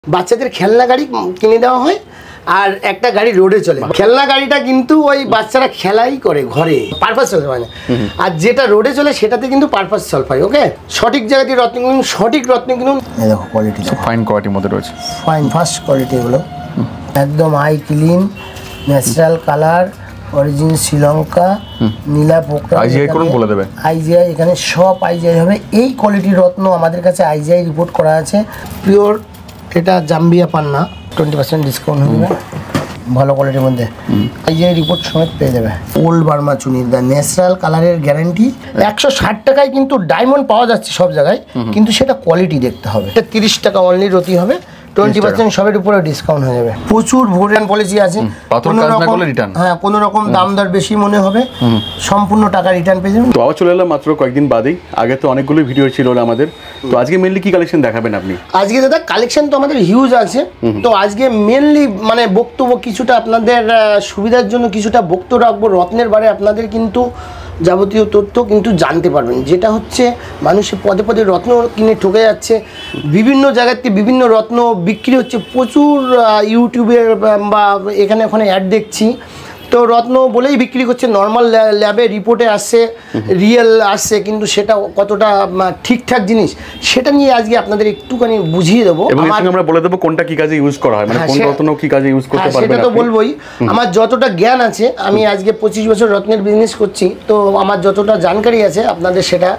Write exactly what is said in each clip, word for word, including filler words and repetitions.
বাচ্চাদের খেলনা গাড়ি কিনে দেওয়া হয় আর একটা গাড়ি রোডে চলে। খেলনা গাড়িটা কিন্তু ওই বাচ্চারা খেলাই করে ঘরে, পারপাস সলভ হয় না। আর যেটা রোডে চলে সেটাতে কিন্তু পারপাস সলভ হয়। ওকে, সঠিক জায়গাতে রত্ন কিনুন, সঠিক রত্ন কিনুন। এই দেখো কোয়ালিটি, ফাইন কোয়ালিটির মধ্যে রয়েছে, ফাইন ফার্স্ট কোয়ালিটি এগুলো, একদম eye clean, natural colour, origin Sri Lanka, নীলা পোকা, আইজিআই করুন বলে দেবে। আইজিআই এখানে সব আইজিআই হবে। এই কোয়ালিটির রত্ন আমাদের কাছে আইজিআই রিপোর্ট করা আছে, পিওর। এটা জাম্বিয়া পান্না, টোয়েন্টি পার্সেন্ট ডিসকাউন্ট হবে ভালো কোয়ালিটির মধ্যে। আইজিআই রিপোর্ট সমেত পেয়ে যাবে। ওল্ড বার্মা চুনি, দ্য ন্যাচারাল কালারের গ্যারান্টি। একশো ষাট টাকায় কিন্তু ডায়মন্ড পাওয়া যাচ্ছে সব জায়গায়, কিন্তু সেটা কোয়ালিটি দেখতে হবে। এটা তিরিশ টাকা অনলি রতি হবে, টোয়েন্টি পার্সেন্ট সবের উপরে ডিসকাউন্ট হয়ে যাবে। প্রচুর ভোটান পলিসি আছে, হ্যাঁ কোনো রকম দাম দর বেশি মনে হবে সম্পূর্ণ টাকা রিটার্ন পেয়ে যাবেন। তো আবার চলে এলাম মাত্র কয়েকদিন বাদেই, আগে তো অনেকগুলো ভিডিও ছিল আমাদের। তো আজকে মেনলি কি কালেকশন দেখাবেন আপনি? আজকে দাদা কালেকশন তো আমাদের হিউজ আছে। তো আজকে মেনলি মানে বক্তব্য কিছুটা আপনাদের সুবিধার জন্য কিছুটা বক্তব্য রাখবো রত্নের বারে। আপনাদের কিন্তু যাবতীয় তথ্য কিন্তু জানতে পারবেন, যেটা হচ্ছে মানুষের পদে পদে রত্ন কিনে ঠকে যাচ্ছে। বিভিন্ন জায়গাতে বিভিন্ন রত্ন বিক্রি হচ্ছে, প্রচুর ইউটিউবে বা এখানে ওখানে অ্যাড দেখছি। তো রত্ন বলেই বিক্রি করছে, নর্মাল ল্যাবে রিপোর্টে আসছে, রিয়েল আসছে, কিন্তু সেটা কতটা ঠিকঠাক জিনিস সেটা নিয়ে আজকে আপনাদের একটুখানি বুঝিয়ে দেবো। আমরা বলে দেবো কোনটা কি কাজে ইউজ করা হয়, মানে কোন রত্ন কি কাজে ইউজ করতে পারবেন সেটা তো বলবোই। আমার যতটা জ্ঞান আছে, আমি আজকে পঁচিশ বছর রত্নের বিজনেস করছি, তো আমার যতটা জানকারি আছে আপনাদের সেটা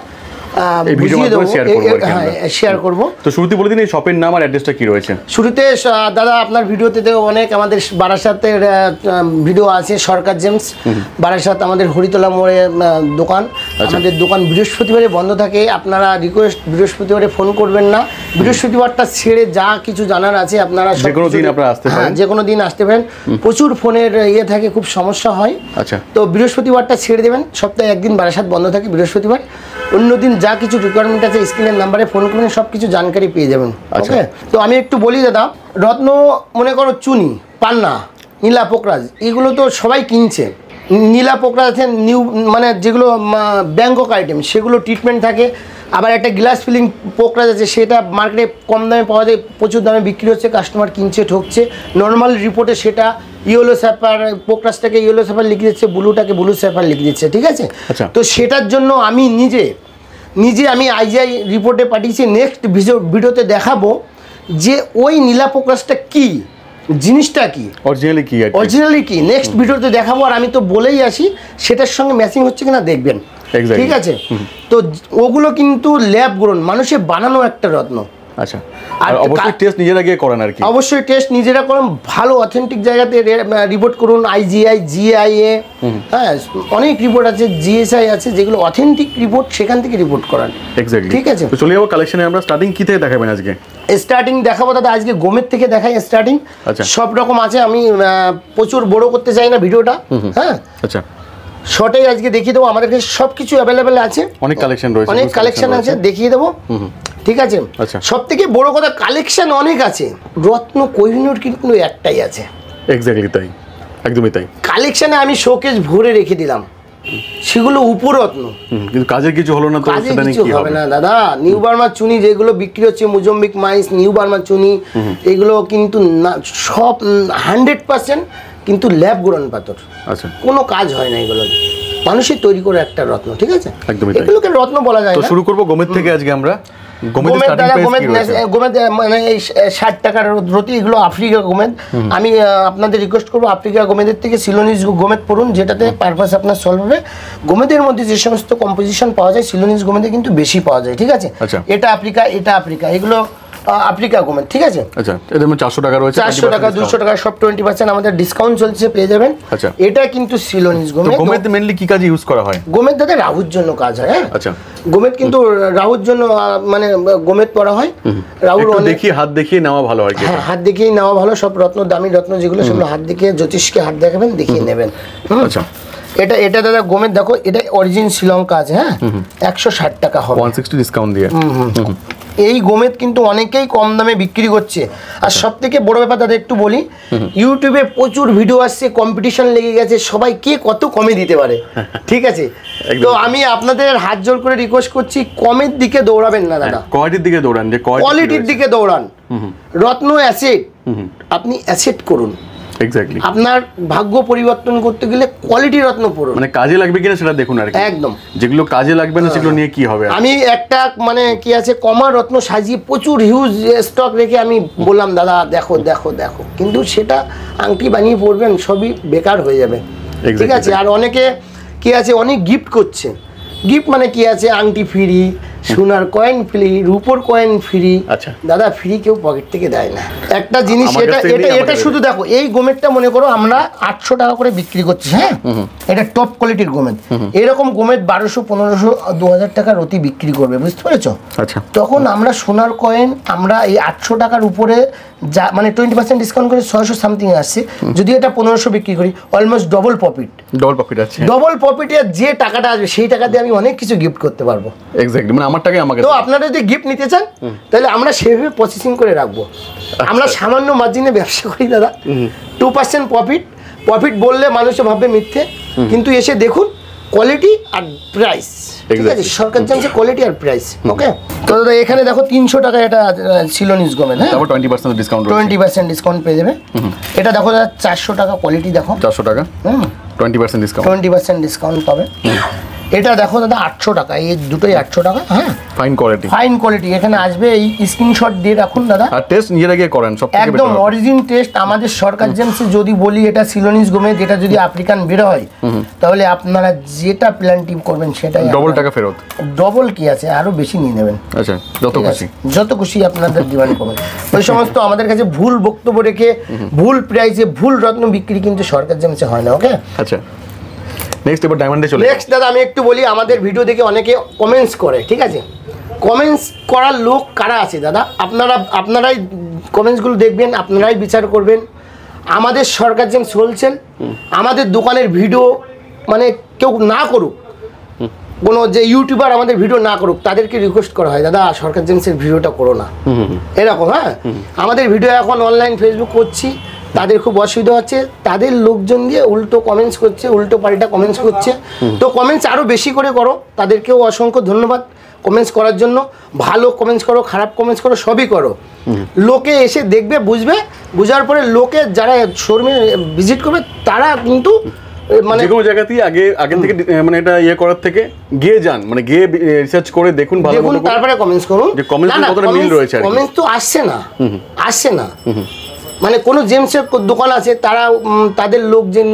শেয়ার করব। তো শুরুতে বলে দিন এই শপের নাম আর অ্যাড্রেসটা কি রয়েছে। শুরুতে দাদা আপনার ভিডিওতে অনেক আমাদের বারাসাতের ভিডিও আছে, সরকার জেমস বারাসাত, আমাদের হরিতলা মোড়ে দোকান। আমাদের দোকান বৃহস্পতিবারে বন্ধ থাকে, আপনারা রিকোয়েস্ট বৃহস্পতিবারে ফোন করবেন না, বৃহস্পতিবারটা ছেড়ে যা কিছু জানার আছে আপনারা যে কোনো দিন আপনারা আসতে পারেন। যে কোনো দিন আসতে পারেন, প্রচুর ফোনের ইয়ে থাকে, খুব সমস্যা হয়। আচ্ছা, তো বৃহস্পতিবারটা ছেড়ে দেবেন, সপ্তাহে একদিন বারাসাত বন্ধ থাকে বৃহস্পতিবার। অন্যদিন যা কিছু রিকোয়ারমেন্ট আছে স্ক্রিনের নাম্বারে ফোন করবেন, সব কিছু জানকারি পেয়ে যাবেন। ওকে, তো আমি একটু বলি দাদা, রত্ন মনে করো চুনি, পান্না, নীলা পোকরাজ, এগুলো তো সবাই কিনছে। নীলা পোকরাজ আছে নিউ, মানে যেগুলো ব্যাংকক আইটেম, সেগুলো ট্রিটমেন্ট থাকে। আবার একটা গ্লাস ফিলিং পোকরাজ আছে, সেটা মার্কেটে কম দামে পাওয়া যায়, প্রচুর দামে বিক্রি হচ্ছে, কাস্টমার কিনছে ঠকছে। নর্মাল রিপোর্টে সেটা ইয়েলো স্যাফার, পোকরাজটাকে ইয়েলো স্যাফার লিখে দিচ্ছে, ব্লুটাকে ব্লু স্যাফার লিখে দিচ্ছে, ঠিক আছে। তো সেটার জন্য আমি নিজে নিজে আমি আইজিআই রিপোর্টে পাঠিয়েছি। নেক্সট ভিডিওতে দেখাবো যে ওই নীলা পোকরাজটা কী জিনিসটা, কি অরিজিনালি কি অরিজিনালি কি নেক্সট ভিডিওতে দেখাবো। আর আমি তো বলেই আসি সেটার সঙ্গে ম্যাচিং হচ্ছে কিনা দেখবেন, ঠিক আছে। তো ওগুলো কিন্তু ল্যাব গ্রোন, মানুষের বানানো একটা রত্ন। আচ্ছা, আর অবশ্যই টেস্ট নিজেরা গিয়ে করেন আর কি। অবশ্যই টেস্ট নিজেরা করুন, ভালো অথেন্টিক জায়গাতে রিপোর্ট করুন। আইজিআই, জিআইএ, হ্যাঁ অনেক রিপোর্ট আছে, জিএসআই আছে, যেগুলো অথেন্টিক রিপোর্ট, সেখান থেকে রিপোর্ট করান। এক্স্যাক্টলি, ঠিক আছে। তো চলে যাবো কালেকশনে। আমরা স্টার্টিং কি থেকে দেখাবেন আজকে? স্টার্টিং দেখাবো দাদা আজকে গোমের থেকে দেখাই স্টার্টিং। আচ্ছা, সব রকম আছে, আমি প্রচুর বড় করতে চাই না ভিডিওটা। হ্যাঁ, আচ্ছা, শর্টে আজকে দেখিয়ে দেবো। আমাদের কাছে সব কিছু অ্যাভেলেবেল আছে, অনেক কালেকশন রয়েছে, অনেক কালেকশন আছে, দেখিয়ে দেবো, ঠিক আছে। সব থেকে বড় কথা কালেকশন অনেক আছে, রত্ন কোহিনূর কিন্তু একটাই আছে। এক্স্যাক্টলি তাই, একদমই তাই। কালেকশনে আমি শোকেস ভরে রেখে দিলাম, সেগুলো উপরত্ন, কিন্তু কাজের কিছু হলো না, তো সেটা কিছু হবে না দাদা। নিউ বার্মা চুনি যেগুলো বিক্রি হচ্ছে, মোজাম্বিক মাইস, নিউ বার্মা চুনি, এগুলো কিন্তু সব হান্ড্রেড পার্সেন্ট কিন্তু ল্যাব গ্রোন পাথর। আচ্ছা, কোনো কাজ হয় না, এগুলো মানুষের তৈরি করে একটা রত্ন, ঠিক আছে। একদমই এগুলোকে রত্ন বলা যায় না। তো শুরু করবো গোমের থেকে আজকে আমরা। মানে এই ষাট টাকার রতি, এগুলো আফ্রিকা গোমেদ। আমি আপনাদের রিকোয়েস্ট করবো আফ্রিকা গোমেদের থেকে সিলোনিস গোমেদ পড়ুন, যেটাতে পারপাস আপনার সলভ হবে। গোমেদের মধ্যে যে সমস্ত কম্পোজিশন পাওয়া যায়, সিলোনিস গোমেদে কিন্তু বেশি পাওয়া যায়, ঠিক আছে। এটা আফ্রিকা, এটা আফ্রিকা, এগুলো আফ্রিকা গোমেদ, ঠিক আছে। আচ্ছা, এর মধ্যে চারশো টাকা রয়েছে, চারশো টাকা, দুশো টাকা, সব টোয়েন্টি পার্সেন্ট আমাদের ডিসকাউন্ট চলছে, পেয়ে যাবেন। আচ্ছা, এটা কিন্তু সিলোনিস গোমেদ। গোমেদ মেনলি কি কাজে ইউজ করা হয়? গোমেদ দাদা রাহুর জন্য কাজ হয়। হ্যাঁ, আচ্ছা, গোমেদ কিন্তু রাহুর জন্য, মানে গোমেদ পড়া হয়। রাহুর দেখিয়ে হাত দেখিয়ে নেওয়া ভালো হয়। হ্যাঁ, হাত দেখিয়ে নেওয়া ভালো। সব রত্ন, দামি রত্ন যেগুলো, সেগুলো হাত দেখিয়ে জ্যোতিষকে হাত দেখাবেন, দেখিয়ে নেবেন। আচ্ছা, এটা এটা দাদা গোমেদ, দেখো এটা অরিজিন শ্রীলঙ্কা আছে। হ্যাঁ, একশো ষাট টাকা হবে, ওয়ান সিক্সটি ডিসকাউন্ট দিয়ে। এই গোমেদ কিন্তু অনেকেই কম দামে বিক্রি করছে। আর সব থেকে বড় ব্যাপার দাদা একটু বলি, ইউটিউবে প্রচুর ভিডিও আসছে, কম্পিটিশন লেগে গেছে, সবাই কে কত কমে দিতে পারে, ঠিক আছে? তো আমি আপনাদের হাত জোর করে রিকোয়েস্ট করছি, কমের দিকে দৌড়াবেন না দাদা, কোয়ালিটির দিকে দৌড়ান, যে কোয়ালিটির দিকে দৌড়ান। রত্ন অ্যাসেট, আপনি অ্যাসেট করুন। এক্স্যাক্টলি, আপনার ভাগ্য পরিবর্তন করতে গেলে কোয়ালিটি রত্ন পড়ুন, মানে কাজে লাগবে কিনা সেটা দেখুন আর কি। একদম, যেগুলো কাজে লাগবে না সেগুলো নিয়ে কি হবে। আমি একটা মানে কি আছে কমা রত্ন সাজিয়ে প্রচুর হিউজ স্টক রেখে আমি বললাম দাদা দেখো দেখো দেখো, কিন্তু সেটা আংটি বানিয়ে পড়বেন সবই বেকার হয়ে যাবে, ঠিক আছে? আর অনেকে কি আছে অনেক গিফট করছে, গিফট মানে কি আছে আংটি ফ্রি, সোনার কয়েন ফ্রি, রূপোর কয়েন ফ্রি। আচ্ছা দাদা, ফ্রি কেউ পকেট থেকে দেয় না। একটা জিনিস এটা এটা এটা শুধু দেখো, এই গোমেদটা মনে করো আমরা আটশো টাকা করে বিক্রি করছি, হ্যাঁ, এটা টপ কোয়ালিটির গোমেদ। এরকম গোমেদ বারোশো পনেরোশো দু হাজার টাকার অতি বিক্রি করবে, বুঝতে পেরেছো? আচ্ছা, তখন আমরা সোনার কয়েন আমরা এই আটশো টাকার উপরে যা মানে টোয়েন্টি পার্সেন্ট ডিসকাউন্ট করে ছয়শো সামথিং আসছে, যদি এটা পনেরোশো বিক্রি করি almost double profit. Double profit আছে, ডবল প্রফিটে যে টাকাটা আসবে সেই টাকা দিয়ে আমি অনেক কিছু গিফট করতে পারবো। এক্স্যাক্টলি, মানে আমার টাকা আমাকে। তো আপনারা যদি গিফট নিতে চান তাহলে আমরা সেভাবে প্রসেসিং করে রাখবো। আমরা সামান্য মার্জিনে ব্যবসা করি দাদা, টু পার্সেন্ট প্রফিট। প্রফিট বললে মানুষ ভাববে মিথ্যে, কিন্তু এসে দেখুন কোয়ালিটি আর প্রাইস, ঠিক আছে? সরকার জানছে কোয়ালিটি আর প্রাইস, ওকে? তো দাদা এখানে দেখো তিনশো টাকা এটা সিলোনিস গোমেদ, হ্যাঁ, তারপর twenty percent discount, twenty percent discount পেয়ে যাবে। এটা দেখো দাদা চারশো টাকা কোয়ালিটি, দেখো চারশো টাকা, হুম, twenty percent discount, twenty percent discount পাবে। এটা দেখো দাদা আটশো টাকা, এই দুটোই আটশো টাকা, হ্যাঁ, ফাইন কোয়ালিটি, ফাইন কোয়ালিটি। এখানে আসবে, এই স্ক্রিনশট দিয়ে রাখুন দাদা, আর টেস্ট নিজেরা গিয়ে করেন, সব থেকে একদম অরিজিন টেস্ট। আমাদের সরকার জেমসে যদি বলি এটা সিলোনিস গোমেদ, এটা যদি আফ্রিকান বের হয় তাহলে আপনারা যেটা প্ল্যান্টিং করবেন সেটাই ডবল টাকা ফেরত। ডবল কি আছে, আরো বেশি নিয়ে নেবেন। আচ্ছা, যত খুশি, যত খুশি আপনাদের ডিমান্ড করবেন। ওই সমস্ত আমাদের কাছে ভুল বক্তব্য রেখে ভুল প্রাইসে ভুল রত্ন বিক্রি কিন্তু সরকার জেমসে হয় না, ওকে? আচ্ছা, নেক্সট এবার ডায়মন্ডে চলে। নেক্সট দাদা আমি একটু বলি, আমাদের ভিডিও দেখে অনেকে কমেন্টস করে, ঠিক আছে? কমেন্টস করার লোক কারা আছে দাদা, আপনারা আপনারাই কমেন্টসগুলো দেখবেন, আপনারাই বিচার করবেন। আমাদের সরকার জেমস হোলসেল, আমাদের দোকানের ভিডিও মানে কেউ না করুক, কোনো যে ইউটিউবার আমাদের ভিডিও না করুক, তাদেরকে রিকোয়েস্ট করা হয় দাদা সরকার জেমসের ভিডিওটা করো না, এরকম। হ্যাঁ, আমাদের ভিডিও এখন অনলাইন ফেসবুক করছি, তাদের খুব অসুবিধা হচ্ছে, তাদের লোকজন দিয়ে উল্টো কমেন্টস করছে, উল্টো পাল্টা কমেন্টস করছে। তো কমেন্টস আরও বেশি করে করো, তাদেরকেও অসংখ্য ধন্যবাদ কমেন্টস করার জন্য। ভালো কমেন্টস করো, খারাপ কমেন্টস করো, সবই করো। লোকে এসে দেখবে, বুঝবে, বুঝার পরে লোকে যারা শোরুমে ভিজিট করবে তারা কিন্তু মানে যে কোনো জায়গাতেই আগে আগে থেকে মানে এটা ইয়ে করার থেকে গিয়ে যান, মানে গিয়ে রিসার্চ করে দেখুন, ভালো দেখুন, তারপরে কমেন্টস করুন। যে কমেন্টস কতটা মিল রয়েছে। কমেন্টস তো আসছে না, আসছে না, মানে কোনো জেমসের দোকান আছে তারা তাদের লোকজন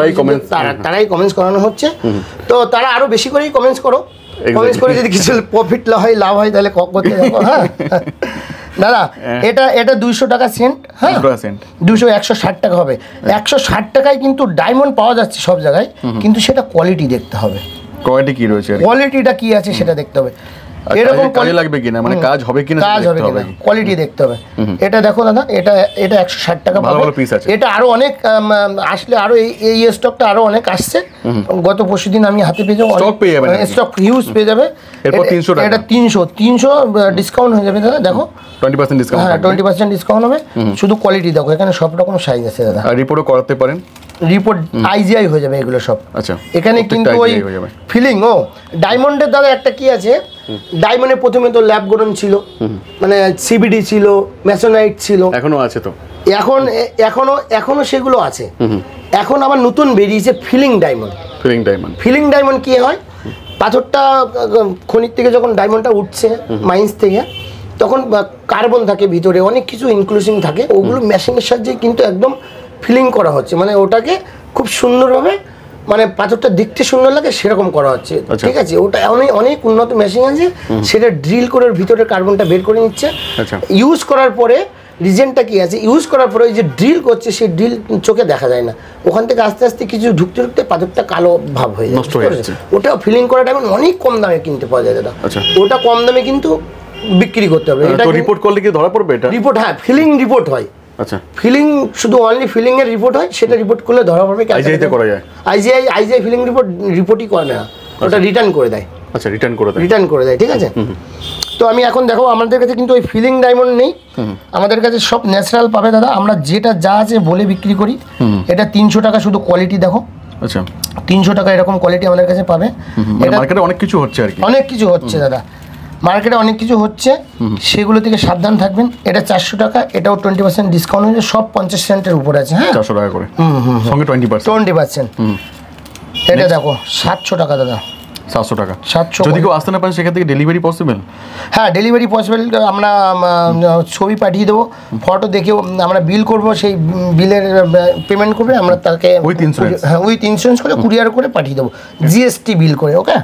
তারাই কমেন্টস করানো হচ্ছে, তো তারা আরো বেশি করেই কমেন্টস করো। কমেন্টস করে যদি কিছু প্রফিট হয়, লাভ হয়, তাহলে করতে যাবো। হ্যাঁ দাদা, এটা এটা দুইশো টাকা সেন্ট, হ্যাঁ, দুশো একশো ষাট টাকা হবে। একশো ষাট টাকায় কিন্তু ডায়মন্ড পাওয়া যাচ্ছে সব জায়গায়, কিন্তু সেটা কোয়ালিটি দেখতে হবে, কোয়ালিটি কি রয়েছে, কোয়ালিটিটা কি আছে সেটা দেখতে হবে। এরকম কাজে লাগবে কিনা, মানে কাজ হবে কিনা, কাজ হবে কিনা, কোয়ালিটি দেখতে হবে। এটা দেখো দাদা, এটা এটা একশো ষাট টাকা, ভালো ভালো পিস আছে। এটা আরো অনেক আসলে, আরো এই স্টকটা আরো অনেক আসছে। গত পরশুদিন আমি হাতে পেয়ে যাবো, স্টক পেয়ে যাবে, স্টক হিউজ পেয়ে যাবে। এরপর তিনশো টাকা, এটা তিনশো তিনশো ডিসকাউন্ট হয়ে যাবে দাদা, দেখো টোয়েন্টি পার্সেন্ট ডিসকাউন্ট, হ্যাঁ টোয়েন্টি পার্সেন্ট ডিসকাউন্ট হবে। শুধু কোয়ালিটি দেখো, এখানে সব রকম সাইজ আছে দাদা, আর রিপোর্টও করাতে পারেন, রিপোর্ট আইজিআই হয়ে যাবে এগুলো সব। আচ্ছা, এখানে কিন্তু ওই ফিলিং ও ডায়মন্ডের দাদা একটা কি আছে, ডায়মন্ডে প্রথমে তো ল্যাব গোডন ছিল, মানে সিবিডি ছিল, ম্যাসোনাইট ছিল, এখনো আছে তো, এখন এখনো এখনো সেগুলো আছে। এখন আবার নতুন বেরিয়েছে filling diamond. Filling diamond filling diamond কি হয়, পাথরটা খনির থেকে যখন ডায়মন্ডটা উঠছে মাইন্স থেকে, তখন কার্বন থাকে ভিতরে, অনেক কিছু ইনক্লুসিং থাকে, ওগুলো মেশিনের সাহায্যে কিন্তু একদম ফিলিং করা হচ্ছে, মানে ওটাকে খুব সুন্দরভাবে, মানে পাথরটা দেখতে সুন্দর লাগে সেরকম করা হচ্ছে, ঠিক আছে? ওটা অনেক অনেক উন্নত মেশিন আছে, সেটা ড্রিল করে ভিতরে কার্বনটা বের করে নিচ্ছে। ইউজ করার পরে রিজেনটা কি আছে, ইউজ করার পরে ওই যে ড্রিল করছে সেই ড্রিল চোখে দেখা যায় না, ওখান থেকে আস্তে আস্তে কিছু ঢুকতে ঢুকতে পাথরটা কালো ভাব হয়ে যাচ্ছে। ওটা ফিলিং করা টাইমে অনেক কম দামে কিনতে পাওয়া যায় দাদা, ওটা কম দামে কিন্তু বিক্রি করতে হবে। এটা রিপোর্ট করলে কি ধরা পড়বে? এটা রিপোর্ট, হ্যাঁ, ফিলিং রিপোর্ট হয়। আচ্ছা, ফিলিং শুধু অনলি ফিলিং এর রিপোর্ট হয়, সেটা রিপোর্ট করলে ধরা পড়বে। আইজিআই তে করা যায়, আইজিআই আইজিআই ফিলিং রিপোর্ট রিপোর্টই করে না, ওটা রিটার্ন করে দেয়। আচ্ছা, রিটার্ন করে দেয়, রিটার্ন করে দেয়, ঠিক আছে। তো আমি এখন দেখো আমাদের কাছে কিন্তু ওই ফিলিং ডায়মন্ড নেই, আমাদের কাছে সব ন্যাচারাল পাবে দাদা। আমরা যেটা যা আছে বলে বিক্রি করি। এটা তিনশো টাকা শুধু, কোয়ালিটি দেখো। আচ্ছা, তিনশো টাকা এরকম কোয়ালিটি আমাদের কাছে পাবে। এটা মার্কেটে অনেক কিছু হচ্ছে আর কি, অনেক কিছু হচ্ছে দাদা, মার্কেটে অনেক কিছু হচ্ছে, সেগুলো থেকে সাবধান থাকবেন। এটা চারশো টাকা, এটাও টোয়েন্টি পার্সেন্ট ডিসকাউন্ট হয়েছে, সব পঞ্চাশ সেন্টের উপর আছে। হ্যাঁ, চারশো টাকা করে, সঙ্গে টোয়েন্টি পার্সেন্ট টোয়েন্টি পার্সেন্ট এটা দেখো সাতশো টাকা দাদা, সাতশো টাকা। সাতশো। যদি কেউ আসতে না পারেন সেখান থেকে ডেলিভারি পসিবল? হ্যাঁ, ডেলিভারি পসিবল। আমরা ছবি পাঠিয়ে দেবো, ফটো দেখেও আমরা বিল করব, সেই বিলের পেমেন্ট করবে, আমরা তাকে উইথ ইন্স্যুরেন্স, হ্যাঁ উইথ ইন্স্যুরেন্স করে কুরিয়ার করে পাঠিয়ে দেবো, জিএসটি বিল করে। ওকে,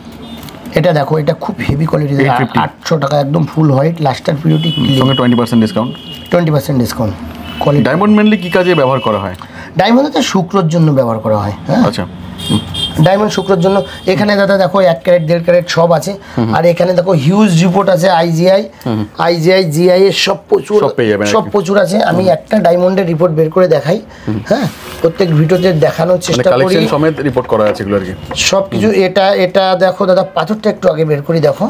এটা দেখো, এটা খুব হেভি কোয়ালিটি, আটশো টাকা, একদম ফুল হোয়াইট, লাস্টার পিউরিটি, সঙ্গে twenty percent discount. Twenty percent discount. Quality diamond mainly কি কাজে ব্যবহার করা হয়? ডায়মন্ডে শুক্রর জন্য ব্যবহার করা হয়। হ্যাঁ, আচ্ছা, ডায়মন্ড শুক্রর জন্য। এখানে দাদা দেখো এক ক্যারেট দেড় ক্যারেট সব আছে, আর এখানে দেখো হিউজ রিপোর্ট আছে, আইজিআই আইজিআই জিআই এর সব প্রচুর, সব প্রচুর আছে। আমি একটা ডায়মন্ডের রিপোর্ট বের করে দেখাই। হ্যাঁ, প্রত্যেক ভিডিওতে দেখানোর চেষ্টা করি, কালেকশন সমেত রিপোর্ট করা আছে এগুলো আর কি, সব কিছু। এটা এটা দেখো দাদা, পাথরটা একটু আগে বের করি, দেখো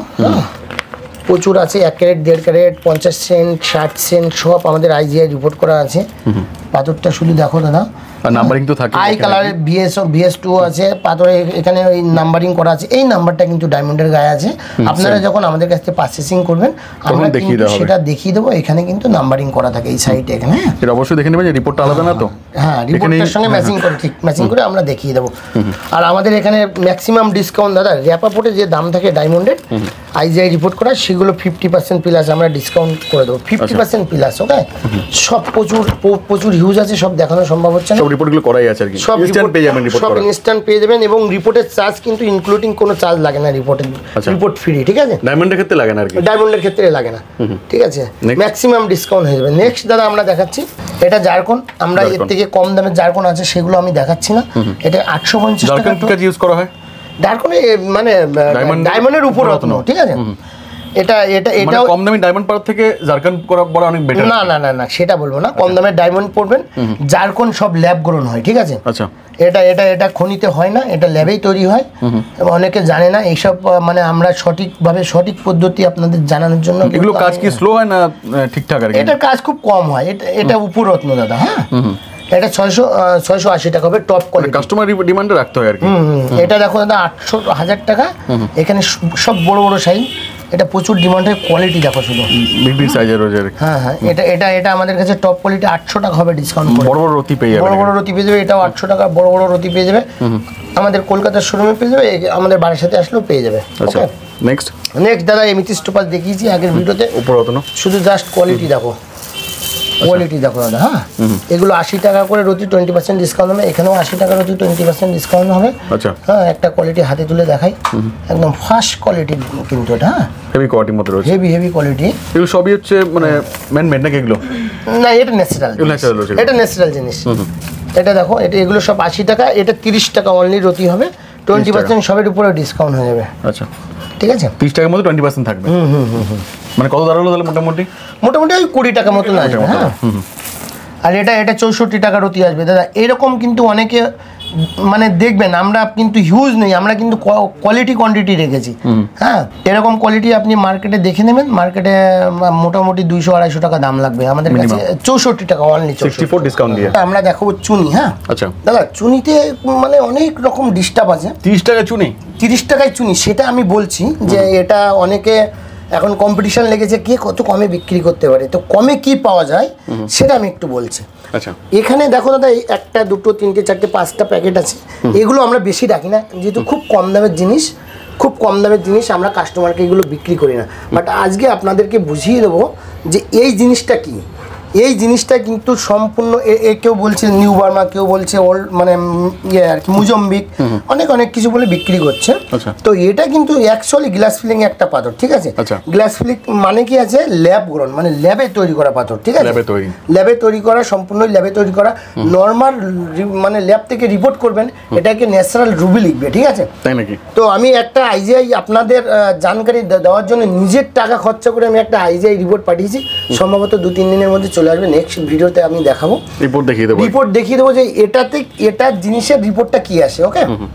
প্রচুর আছে, এক ক্যারেট দেড় ক্যারেট, পঞ্চাশ সেন্ট, ষাট সেন্ট, সব আমাদের আইজিআই রিপোর্ট করা আছে। পাথরটা শুধু দেখো দাদা, নাম্বারিং তো থাকে, আই কালারের বিএস বিএস টু আছে, পাথরে এখানে ওই নাম্বারিং করা আছে। এই নাম্বারটা কিন্তু ডায়মন্ডের গায়ে আছে। আপনারা যখন আমাদের কাছ থেকে পারচেসিং করবেন, আমরা কিন্তু সেটা দেখিয়ে দেবো। এখানে কিন্তু নাম্বারিং করা থাকে এই সাইডে, এখানে। এটা অবশ্যই দেখে নেবেন যে রিপোর্টটা আলাদা না তো। হ্যাঁ, রিপোর্টটার সঙ্গে ম্যাচিং করে, ঠিক ম্যাচিং করে আমরা দেখিয়ে দেবো। আর আমাদের এখানে ম্যাক্সিমাম ডিসকাউন্ট দাদা, র্যাপাপোর্টে যে দাম থাকে ডায়মন্ডের আইজিআই রিপোর্ট করা, সেগুলো ফিফটি পার্সেন্ট প্লাস আমরা ডিসকাউন্ট করে দেবো, ফিফটি পার্সেন্ট প্লাস। ওকে, সব প্রচুর প্রচুর হিউজ আছে, সব দেখানো সম্ভব হচ্ছে না, সব রিপোর্টগুলো করাই আছে আর কি, সব ইনস্ট্যান্ট পেয়ে যাবেন রিপোর্ট, সব ইনস্ট্যান্ট পেয়ে যাবেন। এবং রিপোর্টের চার্জ কিন্তু ইনক্লুডিং কোনো চার্জ লাগে না, রিপোর্টের রিপোর্ট ফ্রি, ঠিক আছে। ডায়মন্ডের ক্ষেত্রে লাগে না আর কি, ডায়মন্ডের ক্ষেত্রে লাগে না, ঠিক আছে। ম্যাক্সিমাম ডিসকাউন্ট হয়ে যাবে। নেক্সট দাদা আমরা দেখাচ্ছি, এটা জারকন। আমরা এর থেকে কম দামের জারকন আছে, সেগুলো আমি দেখাচ্ছি না। এটা আটশো পঞ্চাশ টাকা ইউজ করা হয় জারকনে, মানে ডায়মন্ডের উপর রত্ন, ঠিক আছে। এটা এটা এটা কম দামি ডায়মন্ড পাওয়ার থেকে জারকন করা বড় অনেক বেটার। না না না না, সেটা বলবো না। কম দামের ডায়মন্ড পড়বেন, জারকন সব ল্যাব গ্রোন হয়, ঠিক আছে। আচ্ছা, এটা এটা এটা খনিতে হয় না, এটা ল্যাবেই তৈরি হয়। এবং অনেকে জানে না এইসব, মানে আমরা সঠিকভাবে সঠিক পদ্ধতি আপনাদের জানানোর জন্য। এগুলো কাজ কি স্লো হয় না ঠিকঠাক আর কি? এটার কাজ খুব কম হয়। এটা এটা উপরত্ন দাদা। হ্যাঁ, এটা ছয়শো ছয়শো আশি টাকা হবে, টপ কোয়ালিটি, কাস্টমার ডিমান্ডে রাখতে হয় আর কি। এটা দেখো দাদা, আটশো হাজার টাকা। এখানে সব বড় বড় সাইজ, এটা প্রচুর ডিমান্ড হয়। কোয়ালিটি দেখো শুধু, বিগ বিগ সাইজের রয়েছে। হ্যাঁ হ্যাঁ, এটা এটা এটা আমাদের কাছে টপ কোয়ালিটি, আটশো টাকা হবে ডিসকাউন্ট করে। বড় বড় রতি পেয়ে যাবে, বড় বড় রতি পেয়ে যাবে, এটাও আটশো টাকা বড় বড় রতি পেয়ে যাবে। আমাদের কলকাতার শোরুমে পেয়ে যাবে, আমাদের বাড়ির সাথে আসলেও পেয়ে যাবে। আচ্ছা, নেক্সট নেক্সট দাদা, এমিথিস্ট টোপাজ দেখিয়েছি আগের ভিডিওতে, উপরত্ন। শুধু জাস্ট কোয়ালিটি দেখো, কোয়ালিটি দেখো দাদা। হ্যাঁ, এগুলো আশি টাকা করে রতি, টোয়েন্টি পার্সেন্ট ডিসকাউন্ট হবে। এখানেও আশি টাকা রতি, টোয়েন্টি পার্সেন্ট ডিসকাউন্ট হবে। আচ্ছা, হ্যাঁ, একটা কোয়ালিটি হাতে তুলে দেখাই, একদম ফার্স্ট কোয়ালিটি কিন্তু এটা। হ্যাঁ, হেভি কোয়ালিটির মধ্যে রয়েছে, হেভি হেভি কোয়ালিটি। এগুলো সবই হচ্ছে মানে ম্যান মেড নাকি এগুলো? না, এটা ন্যাচারাল, ন্যাচারাল, এটা ন্যাচারাল জিনিস। এটা দেখো, এটা এগুলো সব আশি টাকা, এটা তিরিশ টাকা অনলি রতি হবে, টোয়েন্টি পার্সেন্ট সবের উপরে ডিসকাউন্ট হয়ে যাবে। আচ্ছা, ঠিক আছে, তিরিশ টাকার মধ্যে টোয়েন্টি পার্সেন্ট থাকবে। হুম হুম হুম, মানে কত দাঁড়ালো তাহলে মোটামুটি? মোটামুটি ওই কুড়ি টাকা মতন আসবে। হ্যাঁ, আর এটা এটা চৌষট্টি টাকা রতি আসবে দাদা। এরকম কিন্তু অনেকে মানে দেখবেন, আমরা কিন্তু হিউজ নেই, আমরা কিন্তু কোয়ালিটি কোয়ান্টিটি রেখেছি। হ্যাঁ, এরকম কোয়ালিটি আপনি মার্কেটে দেখে নেবেন, মার্কেটে মোটামুটি দুইশো আড়াইশো টাকা দাম লাগবে, আমাদের কাছে চৌষট্টি টাকা অনলি, সিক্সটি ফোর ডিসকাউন্ট দিয়ে। আমরা দেখাবো চুনি। হ্যাঁ, আচ্ছা দাদা, চুনিতে মানে অনেক রকম ডিস্টার্ব আছে। তিরিশ টাকা চুনি, তিরিশ টাকায় চুনি, সেটা আমি বলছি যে এটা অনেকে এখন কম্পিটিশন লেগেছে কে কত কমে বিক্রি করতে পারে, তো কমে কি পাওয়া যায় সেটা আমি একটু বলছি। আচ্ছা, এখানে দেখো দাদা, একটা দুটো তিনটে চারটে পাঁচটা প্যাকেট আছে। এগুলো আমরা বেশি রাখি না, যেহেতু খুব কম দামের জিনিস, খুব কম দামের জিনিস আমরা কাস্টমারকে এগুলো বিক্রি করি না। বাট আজকে আপনাদেরকে বুঝিয়ে দেবো যে এই জিনিসটা কি। এই জিনিসটা কিন্তু সম্পূর্ণ, কেউ বলছে নিউ বার্মা, কেউ বলছে ওল্ড মানে ইয়ে আর কি মুজম্বিক, অনেক অনেক কিছু বলে বিক্রি করছে। তো এটা কিন্তু অ্যাকচুয়ালি গ্লাস ফিলিং একটা পাথর, ঠিক আছে। গ্লাস ফিলিং মানে কি আছে, ল্যাব গ্রোন, মানে ল্যাবে তৈরি করা পাথর, ঠিক আছে। ল্যাবে তৈরি করা, সম্পূর্ণ ল্যাবে তৈরি করা। নর্মাল মানে ল্যাব থেকে রিপোর্ট করবেন, এটাকে ন্যাচারাল রুবি লিখবে, ঠিক আছে, তাই নাকি? তো আমি একটা আইজিআই আপনাদের জানকারি দেওয়ার জন্য নিজের টাকা খরচা করে আমি একটা আইজিআই রিপোর্ট পাঠিয়েছি, সম্ভবত দু তিন দিনের মধ্যে চলে আসবে। নেক্সট ভিডিওতে আমি দেখাবো, রিপোর্ট দেখিয়ে দেবো, রিপোর্ট দেখিয়ে দেবো যে এটাতে এটা জিনিসের রিপোর্টটা কি আসে। ওকে,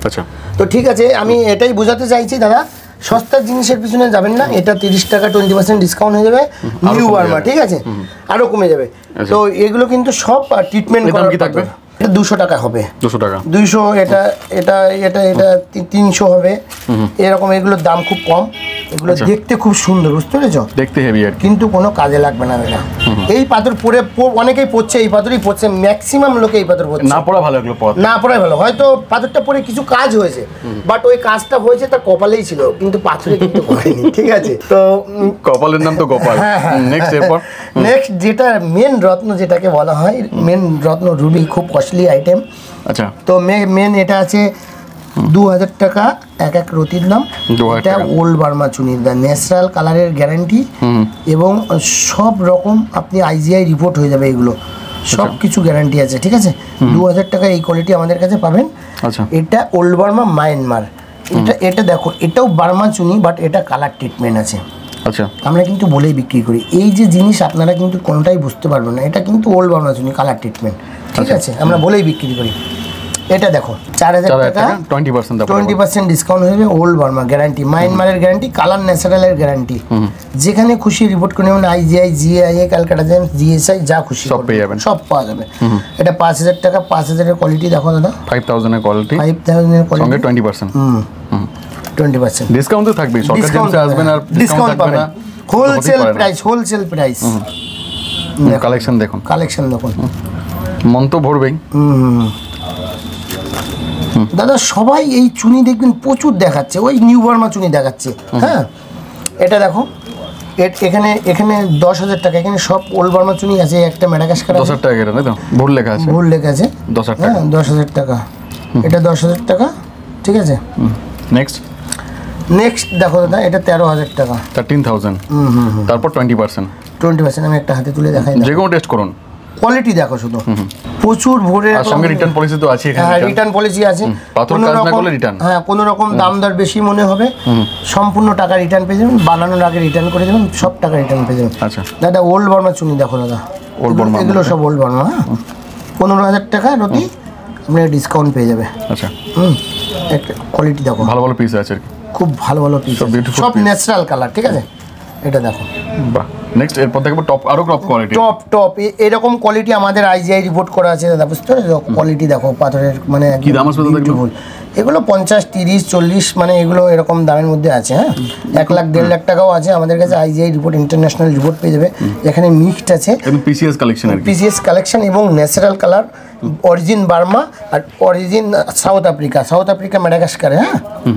আচ্ছা, তো ঠিক আছে, আমি এটাই বোঝাতে চাইছি দাদা, সস্তার জিনিসের পিছনে যাবেন না। এটা তিরিশ টাকা টোয়েন্টি পার্সেন্ট ডিসকাউন্ট হয়ে যাবে নিউ বার্মা, ঠিক আছে, আরও কমে যাবে। তো এগুলো কিন্তু সব ট্রিটমেন্ট দাম কি থাকবে? এটা দুশো টাকা হবে, দুশো টাকা দুইশো, এটা এটা এটা এটা তিনশো হবে, এরকম। এগুলোর দাম খুব কম, এগুলো দেখতে খুব সুন্দর, বুঝতে পেরেছ, দেখতে হেভি আর কিন্তু কোনো কাজে লাগবে না এটা। এই পাথর পরে অনেকেই পড়ছে, এই পাথরই পড়ছে, ম্যাক্সিমাম লোকে এই পাথর পড়ছে। না পড়া ভালো, এগুলো পড়া না পড়াই ভালো। হয়তো পাথরটা পরে কিছু কাজ হয়েছে, বাট ওই কাজটা হয়েছে তার কপালেই ছিল, কিন্তু পাথরে কিন্তু হয়নি, ঠিক আছে। তো কপালের নাম তো গোপাল। নেক্সট এরপর নেক্সট যেটা মেন রত্ন যেটাকে বলা হয়, মেন রত্ন রুবি, খুব কস্টলি আইটেম। আচ্ছা, তো মেন এটা আছে দু হাজার টাকা এক এক রতির দাম। এটা ওল্ড বার্মা চুনির দাম, ন্যাচারাল কালারের গ্যারান্টি, এবং সব রকম আপনি আইজিআই রিপোর্ট হয়ে যাবে, এগুলো সব কিছু গ্যারান্টি আছে, ঠিক আছে। দু হাজার টাকা এই কোয়ালিটি আমাদের কাছে পাবেন। আচ্ছা, এটা ওল্ড বার্মা মায়ানমার। এটা এটা দেখো, এটাও বার্মা চুনি, বাট এটা কালার ট্রিটমেন্ট আছে। আচ্ছা, আমরা কিন্তু বলেই বিক্রি করি, এই যে জিনিস আপনারা কিন্তু কোনোটাই বুঝতে পারবেন না, এটা কিন্তু ওল্ড বার্মা চুনি কালার ট্রিটমেন্ট, ঠিক আছে, আমরা বলেই বিক্রি করি। এটা দেখো চার হাজার টাকা, twenty percent twenty percent discount হয়ে যাবে। ওল্ড বার্মা গ্যারান্টি, মায়ানমারের গ্যারান্টি, কালার ন্যাচারালের গ্যারান্টি। যেখানে খুশি রিপোর্ট করে নেবেন, IGI, GIA, Calcutta gems, GSI, যা খুশি সব পেয়ে যাবেন, সব পাওয়া যাবে। এটা পাঁচ হাজার টাকা, পাঁচ হাজারের কোয়ালিটি দেখো দাদা, ফাইভ থাউজেন্ডের কোয়ালিটি, ফাইভ থাউজেন্ডের quality, twenty percent twenty percent discount তো থাকবে। সরকার জেমসে আসবেন আর ডিসকাউন্ট পাবেন, wholesale price, wholesale price. Collection দেখুন, কালেকশন দেখুন, মন তো ভরবেই। দাদা সবাই এই চুনি দেখবেন প্রচুর দেখাচ্ছে, ওই নিউ বার্মা চুনি দেখাচ্ছে। হ্যাঁ, এটা দেখো, এখানে এখানে দশ হাজার টাকা, এখানে সব ওল্ড বার্মা চুনি আছে। একটা ম্যাডাগাস্কার দশ হাজার টাকা, এটা তাই তো? ভুল লেখা আছে, ভুল লেখা আছে, দশ হাজার টাকা। হ্যাঁ, দশ হাজার টাকা, এটা দশ হাজার টাকা, ঠিক আছে। নেক্সট নেক্সট দেখো দাদা, এটা তেরো হাজার টাকা, থার্টিন থাউজেন্ড, তারপর টোয়েন্টি পার্সেন্ট, টোয়েন্টি পার্সেন্ট। আমি একটা হাতে তুলে দেখাই, যে কোনো টেস্ট করুন, কোয়ালিটি দেখো শুধু, প্রচুর ভরে। আর সঙ্গে রিটার্ন পলিসি তো আছে এখানে, হ্যাঁ, রিটার্ন পলিসি আছে। পাথর কাজ না করলে রিটার্ন, হ্যাঁ, কোনো রকম দাম দর বেশি মনে হবে, সম্পূর্ণ টাকা রিটার্ন পেয়ে যাবেন, বানানোর আগে রিটার্ন করে দেবেন, সব টাকা রিটার্ন পেয়ে যাবেন। আচ্ছা দাদা ওল্ড বার্মা চুনি দেখো দাদা, ওল্ড বার্মা, এগুলো সব ওল্ড বার্মা। হ্যাঁ, পনেরো হাজার টাকা রতি আপনার ডিসকাউন্ট পেয়ে যাবে। আচ্ছা, হুম, একটা কোয়ালিটি দেখো, ভালো ভালো পিস আছে আর কি, খুব ভালো ভালো পিস, সব ন্যাচারাল কালার, ঠিক আছে। এটা দেখো, বাহ। নেক্সট এরপর দেখবো টপ, আরো টপ কোয়ালিটি, টপ টপ এরকম কোয়ালিটি আমাদের আইজিআই রিপোর্ট করা আছে দাদা, বুঝতে পারছো? কোয়ালিটি দেখো পাথরের, মানে কি দাম আসবে দাদা এগুলো? এগুলো পঞ্চাশ, তিরিশ, চল্লিশ, মানে এগুলো এরকম দামের মধ্যে আছে। হ্যাঁ, এক লাখ দেড় লাখ টাকাও আছে আমাদের কাছে। আইজিআই রিপোর্ট, ইন্টারন্যাশনাল রিপোর্ট পেয়ে যাবে। এখানে মিক্সড আছে, পিসিএস কালেকশন আর কি, পিসিএস কালেকশন এবং ন্যাচারাল কালার, অরিজিন বার্মা আর origin South Africa, South Africa ম্যাডাগাস্কারে। হ্যাঁ,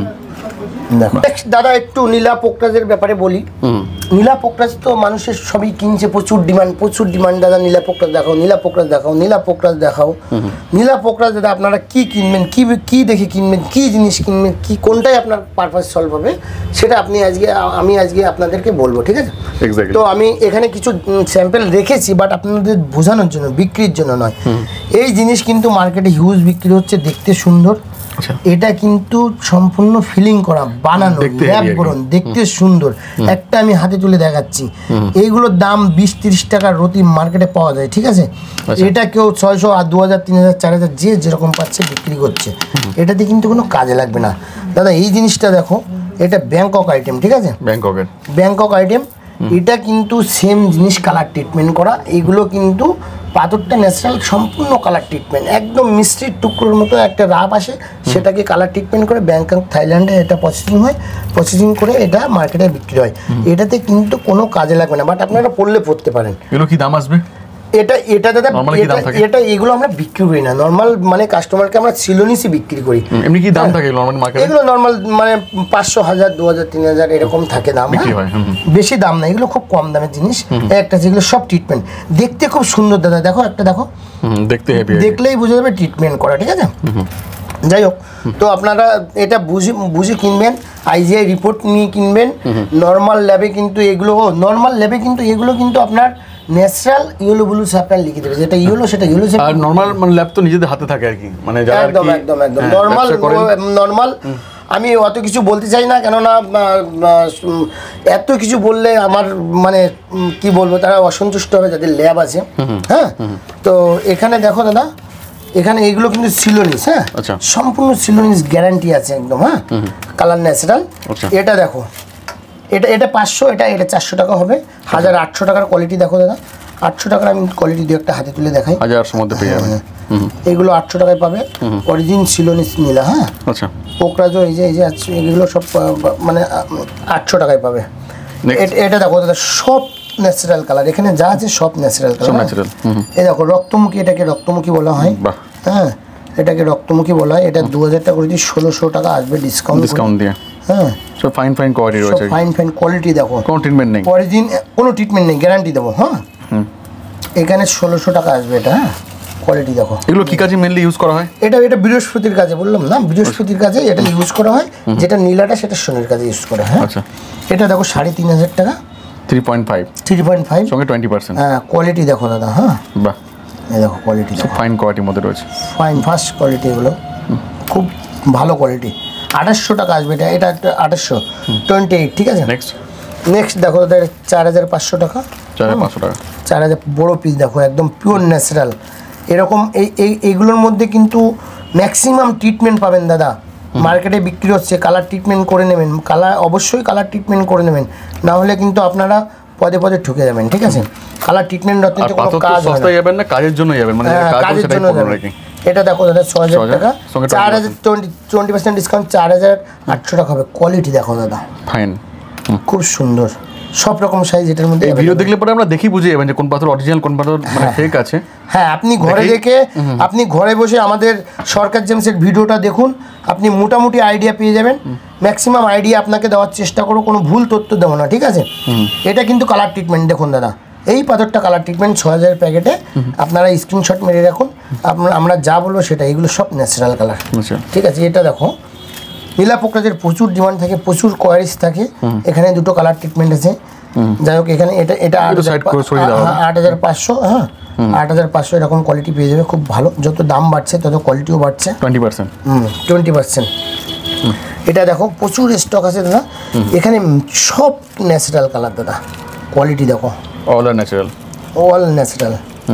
দেখো দাদা, একটু নীলা পোকরাজের ব্যাপারে বলি। নীলা পোকরাজ তো মানুষের সবই কিনছে, প্রচুর ডিমান্ড, প্রচুর ডিমান্ড। দাদা নীলা পোকরাজ দেখাও, নীলা পোকরাজ দেখাও, নীলা পোকরাজ দেখাও, নীলা পোকরাজ। দাদা আপনারা কি কিনবেন, কি কি দেখে কিনবেন, কি জিনিস কিনবেন, কি কোনটাই আপনার পারপাস সলভ হবে, সেটা আপনি আজকে আমি আজকে আপনাদেরকে বলবো, ঠিক আছে। তো আমি এখানে কিছু স্যাম্পল রেখেছি, বাট আপনাদের বোঝানোর জন্য, বিক্রির জন্য নয়। এই জিনিস কিন্তু মার্কেটে হিউজ বিক্রি হচ্ছে, দেখতে সুন্দর। এটা কিন্তু সম্পূর্ণ ফিলিং করা, বানানো, ল্যাব গ্রোন, দেখতে সুন্দর। একটা আমি হাতে তুলে দেখাচ্ছি, এইগুলোর দাম বিশ তিরিশ টাকার রতি মার্কেটে পাওয়া যায়, ঠিক আছে। এটা কেউ ছয়শো আর দু হাজার তিন হাজার চার হাজার যে যেরকম পাচ্ছে বিক্রি করছে, এটাতে কিন্তু কোনো কাজে লাগবে না। দাদা এই জিনিসটা দেখো, এটা ব্যাংকক আইটেম, ঠিক আছে, ব্যাংককের ব্যাংকক আইটেম। এটা কিন্তু সেম জিনিস, কালার ট্রিটমেন্ট করা। এইগুলো কিন্তু পাথরটা ন্যাচারাল, সম্পূর্ণ কালার ট্রিটমেন্ট, একদম মিষ্টির টুকরোর মতো একটা রাব আসে, সেটাকে কালার ট্রিটমেন্ট করে ব্যাংকক, থাইল্যান্ডে এটা প্রসেসিং হয়, প্রসেসিং করে এটা মার্কেটে বিক্রি হয়। এটাতে কিন্তু কোনো কাজে লাগবে না, বাট আপনারা পড়লে পড়তে পারেন। এগুলো কি দাম আসবে? এটা এটা দাদা, এটা এগুলো আমরা বিক্রি করি না, নর্মাল মানে কাস্টমারকে আমরা সিলোনিসই বিক্রি করি। এমনি কি দাম থাকে নরমাল মার্কেটে? এগুলো নর্মাল মানে পাঁচশো, হাজার, দু হাজার, তিন হাজার এরকম থাকে দাম, বেশি দাম না। এগুলো খুব কম দামের জিনিস। একটা যেগুলো সব ট্রিটমেন্ট, দেখতে খুব সুন্দর দাদা। দেখো একটা দেখো, দেখতে হেভি, দেখলেই বোঝা যাবে ট্রিটমেন্ট করা, ঠিক আছে। যাই হোক, তো আপনারা এটা বুঝে বুঝে কিনবেন, আইজিআই রিপোর্ট নিয়ে কিনবেন। নর্মাল ল্যাবে কিন্তু এগুলো, নর্মাল ল্যাবে কিন্তু এগুলো কিন্তু আপনার ন্যাচারাল ইয়েলো ব্লু স্যাপটার লিখে দেবে, যেটা ইয়েলো সেটা ইয়েলো স্যাপ। আর নরমাল মানে ল্যাব তো নিজেদের হাতে থাকে আর কি, মানে যারা একদম একদম একদম নরমাল নরমাল। আমি অত কিছু বলতে চাই না, কেননা এত কিছু বললে আমার মানে কি বলবো, তারা অসন্তুষ্ট হবে যাদের ল্যাব আছে। হ্যাঁ, তো এখানে দেখো দাদা, এখানে এইগুলো কিন্তু সিলোনিস, হ্যাঁ আচ্ছা। সম্পূর্ণ সিলোনিস গ্যারান্টি আছে একদম, হ্যাঁ কালার ন্যাচারাল। আচ্ছা। এটা দেখো, এটা এটা পাঁচশো, এটা এটা চারশো টাকা হবে। হাজার আটশো টাকার কোয়ালিটি দেখো দাদা, আটশো টাকার আমি কোয়ালিটি দিয়ে একটা হাতে তুলে দেখাই। হাজার আটশোর মধ্যে পেয়ে যাবেন। এইগুলো আটশো টাকায় পাবে, অরিজিন সিলোনিস নীলা, হ্যাঁ আচ্ছা। পোকরাজো এই যে এই যে আছে, এগুলো সব আহ, মানে আটশো টাকায় পাবে। এ- এটা দেখো দাদা, সব ন্যাচারাল কালার, এখানে যা আছে সব ন্যাচারাল সব কালার। ন্যাচারাল। এই দেখো রক্তমুখী, এটাকে রক্তমুখী বলা হয়, বাহ, হ্যাঁ এটাকে রক্তমুখী বলা হয়। এটা দু হাজার টাকা করে দিয়ে ষোলোশো টাকা আসবে ডিসকাউন্ট, ডিসকাউন্ট দিয়ে। হ্যাঁ সব ফাইন ফাইন কোয়ালিটি সব রয়েছে, ফাইন ফাইন কোয়ালিটি দেখো, কোনো ট্রিটমেন্ট নেই। অরিজিন কোনো ট্রিটমেন্ট নেই, গ্যারান্টি দেবো, হ্যাঁ এখানে ষোলোশো টাকা আসবে এটা, হ্যাঁ কোয়ালিটি দেখো। এগুলো কি কাজে মেনলি ইউজ করা হয়? এটা এটা বৃহস্পতির কাজে, বললাম না বৃহস্পতির কাজে এটা ইউজ করা হয়, যেটা নীলাটা সেটা শনির কাজে ইউজ করা হয়। আচ্ছা। এটা দেখো সাড়ে তিন হাজার টাকা, three point five three point five সঙ্গে টোয়েন্টি পার্সেন্ট। হ্যাঁ কোয়ালিটি দেখো দাদা, হ্যাঁ বাহ, এই দেখো কোয়ালিটি সব ফাইন কোয়ালিটির মধ্যে রয়েছে। ফাইন ফার্স্ট কোয়ালিটি, এগুলো খুব ভালো কোয়ালিটি। আঠাশশো টাকা আসবে এটা, এটা একটা আঠাশশো টোয়েন্টি এইট, ঠিক আছে। নেক্সট নেক্সট দেখো দাদা, এটা চার হাজার পাঁচশো টাকা, চার হাজার পাঁচশো টাকা। চার হাজার বড়ো পিস দেখো, একদম পিওর ন্যাচারাল। এরকম এই এই এইগুলোর মধ্যে কিন্তু ম্যাক্সিমাম ট্রিটমেন্ট পাবেন দাদা, মার্কেটে বিক্রি হচ্ছে। কালার ট্রিটমেন্ট করে নেবেন, কালার অবশ্যই কালার ট্রিটমেন্ট করে নেবেন, না হলে কিন্তু আপনারা পদে পদে ঠকে যাবেন, ঠিক আছে। কালার ট্রিটমেন্ট আর রত্নের কোনো পাথর তো কাজ হয় সস্তায় না, যাবেন না, কাজের জন্য যাবেন, মানে হ্যাঁ, কাজ কাজের সেটাই জন্য করবেন যাবেন। নাকি? এটা দেখো দাদা ছ হাজার ছ হাজার, টাকা, সঙ্গে চার হাজার টোয়েন্টি টোয়েন্টি পার্সেন্ট ডিসকাউন্ট, চার হাজার আটশো টাকা হবে। কোয়ালিটি দেখো দাদা, ফাইন। খুব সুন্দর, সব রকম সাইজ এটার মধ্যে এই ভিডিও available। দেখলে পরে আমরা দেখি বুঝে যাবেন যে কোন পাথর অরিজিনাল, কোন পাথর মানে ফেক আছে। হ্যাঁ আপনি ঘরে দেখি। দেখে আপনি ঘরে বসে আমাদের সরকার জেমসের ভিডিওটা দেখুন, আপনি মোটামুটি আইডিয়া পেয়ে যাবেন। ম্যাক্সিমাম আইডিয়া আপনাকে দেওয়ার চেষ্টা করো, কোনো ভুল তথ্য দেবো না, ঠিক আছে। এটা কিন্তু কালার ট্রিটমেন্ট দেখুন দাদা, এই পাথরটা কালার ট্রিটমেন্ট ছ হাজার প্যাকেটে, আপনারা স্ক্রিনশট মেরে রাখুন, আপনার আমরা যা বলবো সেটা, এগুলো সব ন্যাচারাল কালার, আচ্ছা। ঠিক আছে। এটা দেখো নীলা পোকরাজের প্রচুর ডিমান্ড থাকে, প্রচুর কোয়ারিজ থাকে, এখানে দুটো কালার ট্রিটমেন্ট আছে। যাই হোক এখানে এটা এটা আট একটু হাজার side করে সরিয়ে দাও। হ্যাঁ, আট হাজার পাঁচশো, হ্যাঁ আট হাজার পাঁচশো এরকম কোয়ালিটি পেয়ে যাবে, খুব ভালো। যত দাম বাড়ছে তত কোয়ালিটিও বাড়ছে, টোয়েন্টি পার্সেন্ট। হুম টোয়েন্টি পার্সেন্ট। এটা দেখো প্রচুর স্টক আছে দাদা, এখানে সব ন্যাচারাল কালার দাদা, কোয়ালিটি দেখো অল আর ন্যাচারাল। All natural.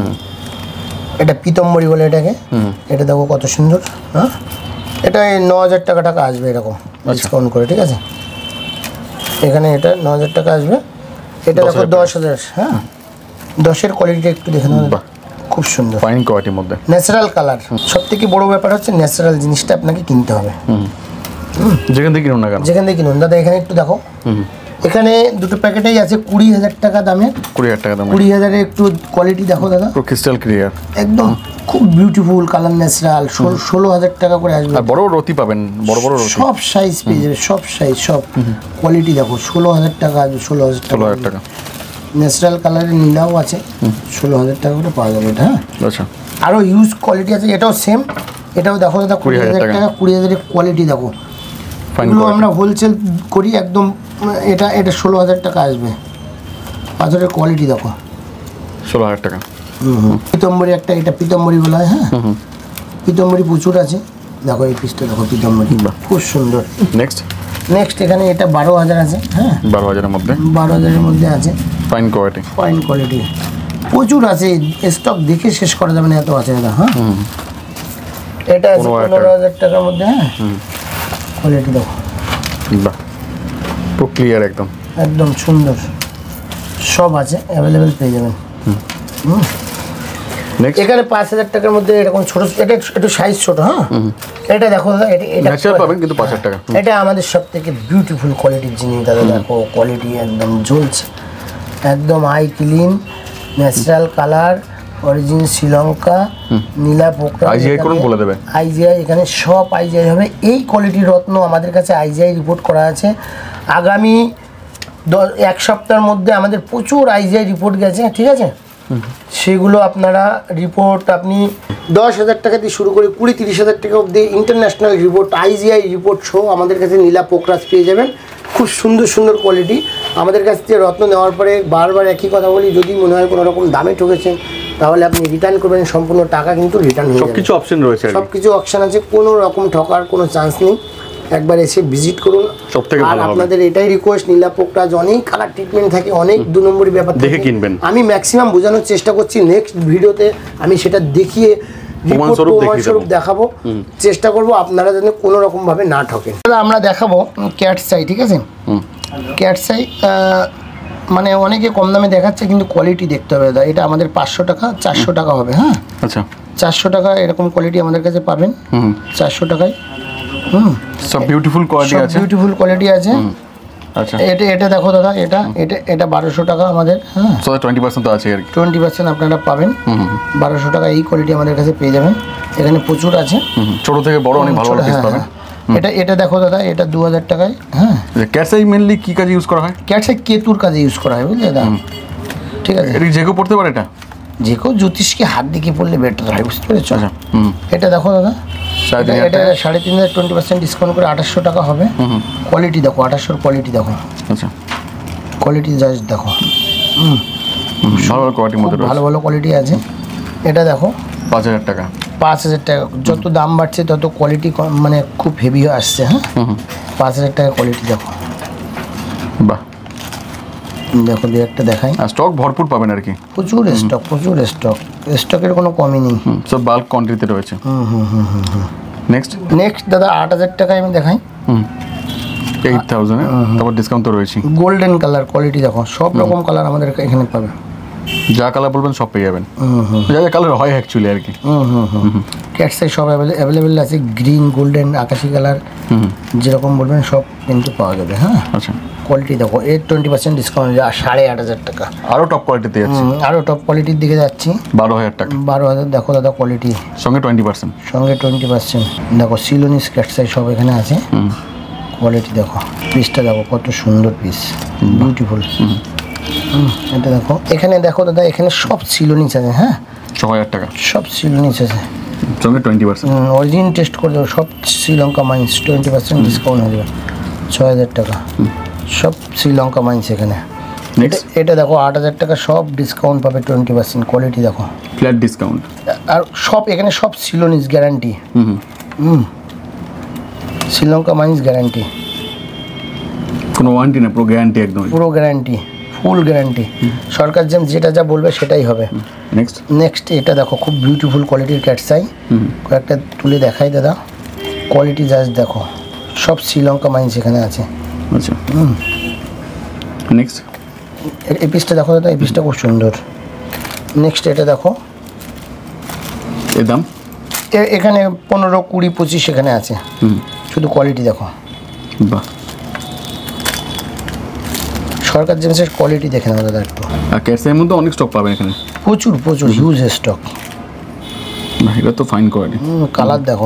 এটা পিতম্বরী বলে এটাকে, এটা দেখো কত সুন্দর, হ্যাঁ এটা এই ন হাজার টাকা টাকা আসবে এরকম ডিসকাউন্ট করে, ঠিক আছে। এখানে এটা ন হাজার টাকা আসবে, এটা দেখো দশ হাজার, হ্যাঁ দশের কোয়ালিটিটা একটু দেখে নেবেন, বাহ। খুব সুন্দর ফাইন কোয়ালিটির মধ্যে। Natural colour. সব থেকে বড় ব্যাপার হচ্ছে ন্যাচারাল জিনিসটা আপনাকে কিনতে হবে, যেখান থেকে কিনুন না কেন। যেখান থেকে কিনুন দাদা। এখানে একটু দেখো, এখানে দুটো প্যাকেটেই আছে কুড়ি হাজার টাকা দামে, কুড়ি হাজার টাকা দাম। কুড়ি হাজারে একটু কোয়ালিটি দেখো দাদা, পুরো ক্রিস্টাল ক্লিয়ার, একদম খুব বিউটিফুল কালার, ন্যাচারাল। ষোলো হাজার টাকা করে আসবে, আর বড় রতি পাবেন, বড় বড় রতি। সব সাইজ পেয়ে যাবে, সব সাইজ সব কোয়ালিটি দেখো। ষোলো হাজার টাকা আসবে, ষোলো হাজার ষোলো টাকা হাজার টাকা। ন্যাচারাল কালারের নীলাও আছে, ষোলো হাজার টাকা করে পাওয়া যাবে এটা, হ্যাঁ। আচ্ছা। আরও ইউজ কোয়ালিটি আছে, এটাও সেম, এটাও দেখো দাদা কুড়ি হাজার টাকা, কুড়ি হাজারের কোয়ালিটি দেখো। ফাইন এগুলো কোয়ালিটি। আমরা হোলসেল করি একদম, এটা এটা ষোলো হাজার টাকা আসবে। পাথরের কোয়ালিটি দেখো, ষোলো হাজার টাকা। পিতম্বরী একটা, এটা পিতম্বরী বলা হয়, হ্যাঁ পিতম্বরী প্রচুর আছে। দেখো এই পিসটা দেখো, পিতম্বরী খুব সুন্দর। নেক্সট নেক্সট এখানে এটা বারো হাজার আছে, হ্যাঁ বারো হাজারের মধ্যে বারো হাজারের মধ্যে আছে, ফাইন কোয়ালিটি। ফাইন কোয়ালিটি প্রচুর আছে, স্টক দেখে শেষ করা যাবে না, এত আছে দাদা, হ্যাঁ। এটা আছে পনেরো হাজার টাকার মধ্যে, হ্যাঁ কোয়ালিটি দেখো, বাহ পুরো ক্লিয়ার একদম, একদম সুন্দর, সব আছে অ্যাভেলেবেল পেয়ে যাবেন। নেক্সট এখানে পাঁচ হাজার টাকার মধ্যে এরকম ছোটো, এটা একটু সাইজ ছোটো, হ্যাঁ এটা দেখো দাদা, এটা এটা ন্যাচারাল পাবেন কিন্তু পাঁচ হাজার টাকা। এটা আমাদের সব থেকে বিউটিফুল কোয়ালিটির জিনিস দাদা, দেখো কোয়ালিটি একদম জ্বলছে, একদম eye clean, natural colour, origin Sri Lanka, নীলা পোকরা, আইজিআই করুন বলে দেবে। আইজিআই এখানে সব আইজিআই হবে। এই কোয়ালিটির রত্ন আমাদের কাছে আইজিআই রিপোর্ট করা আছে। আগামী এক সপ্তাহের মধ্যে আমাদের প্রচুর আইজিআই রিপোর্ট গেছে, ঠিক আছে। সেগুলো আপনারা রিপোর্ট আপনি দশ হাজার টাকা দিয়ে শুরু করে কুড়ি তিরিশ হাজার টাকা অবধি ইন্টারন্যাশনাল রিপোর্ট, আইজিআই রিপোর্ট সহ আমাদের কাছে নীলা পোকরাজ পেয়ে যাবেন। খুব সুন্দর সুন্দর কোয়ালিটি। আমাদের কাছ থেকে রত্ন নেওয়ার পরে বারবার একই কথা বলি, যদি মনে হয় কোনো রকম দামে ঠকেছেন তাহলে আপনি রিটার্ন করবেন, সম্পূর্ণ টাকা কিন্তু রিটার্ন হয়ে যাবে। সব কিছু অপশন রয়েছে, সব কিছু অপশান আছে, কোনো রকম ঠকার কোনো চান্স নেই। একবার এসে ভিজিট করুন। সব থেকে আর ভালো হবে। আপনাদের এটাই রিকোয়েস্ট, নীলা পোকরাজ অনেক কালার ট্রিটমেন্ট থাকে, অনেক দু নম্বরই ব্যাপার দেখে থাকে। কিনবেন। আমি ম্যাক্সিমাম বোঝানোর চেষ্টা করছি, নেক্সট ভিডিওতে আমি সেটা দেখিয়ে প্রমাণস্বরূপ দেখিয়ে দেবো। দেখাবো, চেষ্টা করবো আপনারা যেন কোনো রকম ভাবে না ঠকেন। দাদা আমরা দেখাবো ক্যাটসাই, ঠিক আছে? ক্যাটসাই মানে অনেকে কম দামে দেখাচ্ছে, কিন্তু কোয়ালিটি দেখতে হবে দাদা। এটা আমাদের পাঁচশো টাকা চারশো টাকা হবে। হ্যাঁ, আচ্ছা, চারশো টাকা এরকম কোয়ালিটি আমাদের কাছে পাবেন চারশো টাকায়। হুম, সব বিউটিফুল কোয়ালিটি আছে, বিউটিফুল কোয়ালিটি আছে। আচ্ছা, এটা এটা দেখো দাদা, এটা এটা এটা বারোশো টাকা আমাদের। হ্যাঁ, সো টোয়েন্টি পার্সেন্ট তো আছে আর কি, টোয়েন্টি পার্সেন্ট আপনারা পাবেন। বারোশো টাকা এই কোয়ালিটি আমাদের কাছে পেয়ে যাবেন। এখানে প্রচুর আছে, ছোট থেকে বড় অনেক ভালো ভালো পিস পাবেন। এটা এটা দেখো দাদা, এটা দু হাজার টাকায়। হ্যাঁ, ক্যাটসাই মেনলি কি কাজে ইউজ করা হয়? ক্যাটসাই কেতুর কাজে ইউজ করা হয়, বুঝলে দাদা? ঠিক আছে, এটা যে কেউ পড়তে পারে? এটা যে কেউ জ্যোতিষকে হাত দিকে পড়লে বেটার হয়, বুঝতে পেরেছো? আচ্ছা, হুম, এটা দেখো দাদা, এটা সাড়ে তিন হাজার টোয়েন্টি পার্সেন্ট ডিসকাউন্ট করে আঠাশশো টাকা হবে। কোয়ালিটি দেখো, আঠাশশোর কোয়ালিটি দেখো। আচ্ছা, কোয়ালিটি জাস্ট দেখো। হুম, ভালো ভালো কোয়ালিটির মধ্যে ভালো ভালো কোয়ালিটি আছে। এটা দেখো পাঁচ হাজার টাকা। পাঁচ হাজার টাকা। যত দাম বাড়ছে তত কোয়ালিটি মানে খুব হেভি হয়ে আসছে। হ্যাঁ, পাঁচ হাজার টাকা কোয়ালিটি দেখো। বাহ, দেখো দু একটা দেখাই। স্টক ভরপুর পাবেন আর কি, প্রচুর স্টক, প্রচুর স্টক, স্টকের কোনো কমই নেই। সব বাল্ক কোয়ান্টিটিতে রয়েছে। হুম হুম হুম হুম হুম নেক্সট নেক্সট দাদা আট হাজার টাকায় আমি দেখাই। হুম, এইট থাউজেন্ড, তারপর ডিসকাউন্ট তো রয়েছে। গোল্ডেন কালার কোয়ালিটি দেখো, সব রকম কালার আমাদের এখানে পাবে। যা কালার বলবেন সব পেয়ে যাবেন, হুম হুম যা যা কালার হয় অ্যাকচুয়ালি আর কি। হুম হুম হুম ক্যাটসাই সব অ্যাভেলেবেল আছে, গ্রিন, গোল্ডেন, আকাশি কালার, যেরকম বলবেন সব কিন্তু পাওয়া যাবে। হ্যাঁ, আচ্ছা, কোয়ালিটি দেখো, এর টোয়েন্টি পার্সেন্ট ডিসকাউন্ট সাড়ে আট হাজার টাকা। আরও টপ কোয়ালিটিতে যাচ্ছে, আরও টপ কোয়ালিটির দিকে যাচ্ছি। বারো হাজার টাকা, বারো হাজার দেখো দাদা কোয়ালিটি, সঙ্গে টোয়েন্টি পার্সেন্ট সঙ্গে টোয়েন্টি পার্সেন্ট দেখো। সিলোনিস ক্যাটসাই সব এখানে আছে। কোয়ালিটি দেখো, পিসটা দেখো কত সুন্দর পিস, বিউটিফুল। এটা দেখো, এখানে দেখো দাদা, এখানে সব সিলোনিস আছে। হ্যাঁ, ছ হাজার টাকা, সব সিলোনিস আছে, সঙ্গে টোয়েন্টি পার্সেন্ট। অরিজিন টেস্ট করে দেবো, সব Sri Lanka mines, twenty percent discount হয়ে যাবে, ছ হাজার টাকা। সব শ্রীলঙ্কা মাইন্স এখানে। এটা এটা দেখো আট হাজার টাকা, সব ডিসকাউন্ট পাবে টোয়েন্টি পার্সেন্ট। কোয়ালিটি দেখো, ফ্ল্যাট ডিসকাউন্ট। আর সব এখানে সব সিলোনিস গ্যারান্টি। হুম হুম শ্রীলঙ্কা মাইন্স গ্যারান্টি, কোনো ওয়ারেন্টি না, পুরো গ্যারান্টি একদম, পুরো গ্যারান্টি, ফুল গ্যারান্টি। সরকার যেম যেটা যা বলবে সেটাই হবে। নেক্সট নেক্সট এটা দেখো, খুব বিউটিফুল কোয়ালিটির ক্যাটসাই। কয়েকটা তুলে দেখাই দাদা, কোয়ালিটি জাস্ট দেখো, সব শ্রীলঙ্কা মাইন্স এখানে আছে। আচ্ছা, হুম নেক্সট এই পিসটা দেখো দাদা, এই পিসটা খুব সুন্দর। নেক্সট এটা দেখো, এর দাম এ- এখানে পনেরো, কুড়ি, পঁচিশ এখানে আছে। হুম, শুধু কোয়ালিটি দেখো, বাহ। সরকার জেমসের কোয়ালিটি দেখে নেবো দাদা একটু। আর ক্যাটসাইয়ের মধ্যে অনেক স্টক পাবেন এখানে, প্রচুর প্রচুর হিউজ স্টক। না এটা তো ফাইন কোয়ালিটি। কালার দেখো,